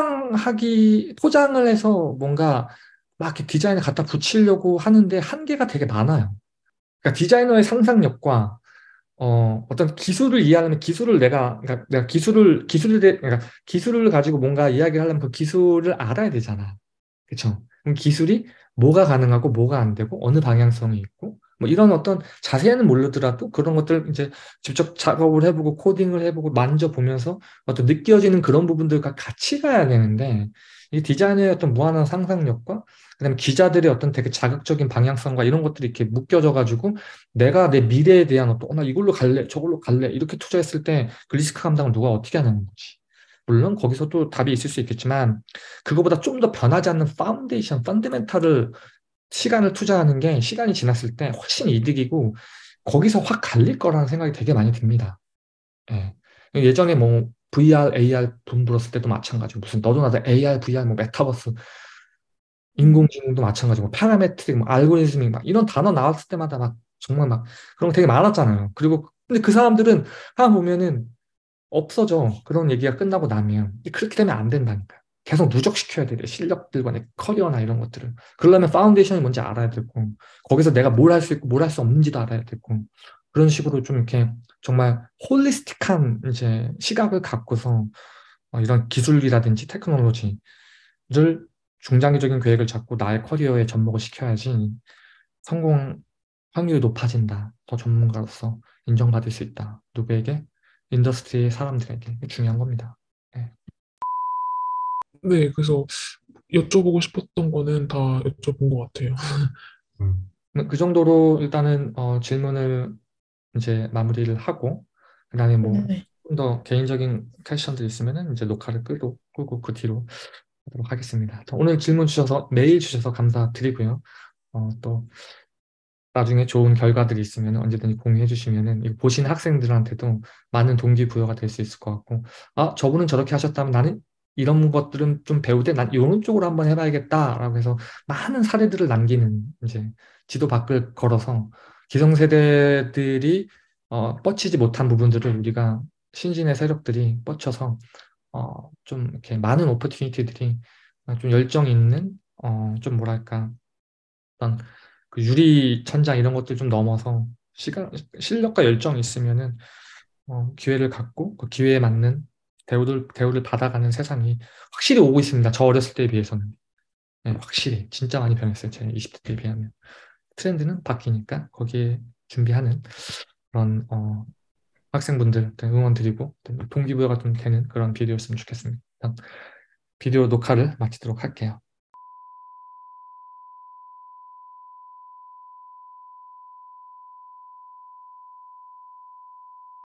포장을 해서 뭔가 막 이렇게 디자인을 갖다 붙이려고 하는데 한계가 되게 많아요. 그러니까 디자이너의 상상력과 어떤 기술을 이해하려면 그러니까 내가 그러니까 기술을 가지고 뭔가 이야기를 하려면 그 기술을 알아야 되잖아. 그쵸? 그럼 기술이 뭐가 가능하고 뭐가 안 되고 어느 방향성이 있고 뭐 이런 어떤 자세히는 모르더라도 그런 것들 이제 직접 작업을 해보고 코딩을 해보고 만져보면서 어떤 느껴지는 그런 부분들과 같이 가야 되는데 이 디자이너의 어떤 무한한 상상력과 그다음에 기자들의 어떤 되게 자극적인 방향성과 이런 것들이 이렇게 묶여져 가지고 내가 내 미래에 대한 나 이걸로 갈래 저걸로 갈래 이렇게 투자했을 때 그 리스크 감당을 누가 어떻게 하는 거지. 물론 거기서 또 답이 있을 수 있겠지만 그거보다 좀 더 변하지 않는 파운데이션, 펀드멘탈을 시간을 투자하는 게 시간이 지났을 때 훨씬 이득이고 거기서 확 갈릴 거라는 생각이 되게 많이 듭니다. 예. 예전에 뭐 VR, AR 돈 불었을 때도 마찬가지고 무슨 너도 나도 AR, VR, 뭐 메타버스, 음. 인공지능도 마찬가지고 파라메트릭, 뭐 알고리즘이 막 이런 단어 나왔을 때마다 막 정말 막 그런 거 되게 많았잖아요. 그리고 근데 그 사람들은 하나 보면은 없어져. 그런 얘기가 끝나고 나면. 그렇게 되면 안 된다니까. 계속 누적시켜야 돼. 내 실력들과 내 커리어나 이런 것들을. 그러려면 파운데이션이 뭔지 알아야 되고, 거기서 내가 뭘 할 수 있고 뭘 할 수 없는지도 알아야 되고, 그런 식으로 좀 이렇게 정말 홀리스틱한 이제 시각을 갖고서 이런 기술이라든지 테크놀로지를 중장기적인 계획을 잡고 나의 커리어에 접목을 시켜야지 성공 확률이 높아진다. 더 전문가로서 인정받을 수 있다. 누구에게? 인더스트리 사람들에게 중요한 겁니다. 네. 네, 그래서 여쭤보고 싶었던 거는 다 여쭤본 것 같아요. 그 정도로 일단은 질문을 이제 마무리를 하고 그다음에 뭐 네. 좀 더 개인적인 퀘션들 있으면은 이제 녹화를 끄고 그 뒤로 하도록 하겠습니다. 오늘 질문 주셔서 메일 주셔서 감사드리고요. 또 나중에 좋은 결과들이 있으면 언제든지 공유해 주시면은 이거 보시는 학생들한테도 많은 동기부여가 될 수 있을 것 같고, 아, 저분은 저렇게 하셨다면 나는 이런 것들은 좀 배우되 난 이런 쪽으로 한번 해봐야겠다라고 해서 많은 사례들을 남기는 이제 지도 밖을 걸어서 기성세대들이 뻗치지 못한 부분들을 우리가 신진의 세력들이 뻗쳐서 좀 이렇게 많은 오퍼튜니티들이 좀 열정 있는 좀 뭐랄까 어떤 그 유리 천장 이런 것들 좀 넘어서 실력과 열정이 있으면은 기회를 갖고 그 기회에 맞는 대우를 받아가는 세상이 확실히 오고 있습니다. 저 어렸을 때에 비해서는. 네, 확실히 진짜 많이 변했어요. 제 20대 때에 비하면. 트렌드는 바뀌니까 거기에 준비하는 그런 학생분들 응원 드리고 동기부여가 좀 되는 그런 비디오였으면 좋겠습니다. 일단 비디오 녹화를 마치도록 할게요.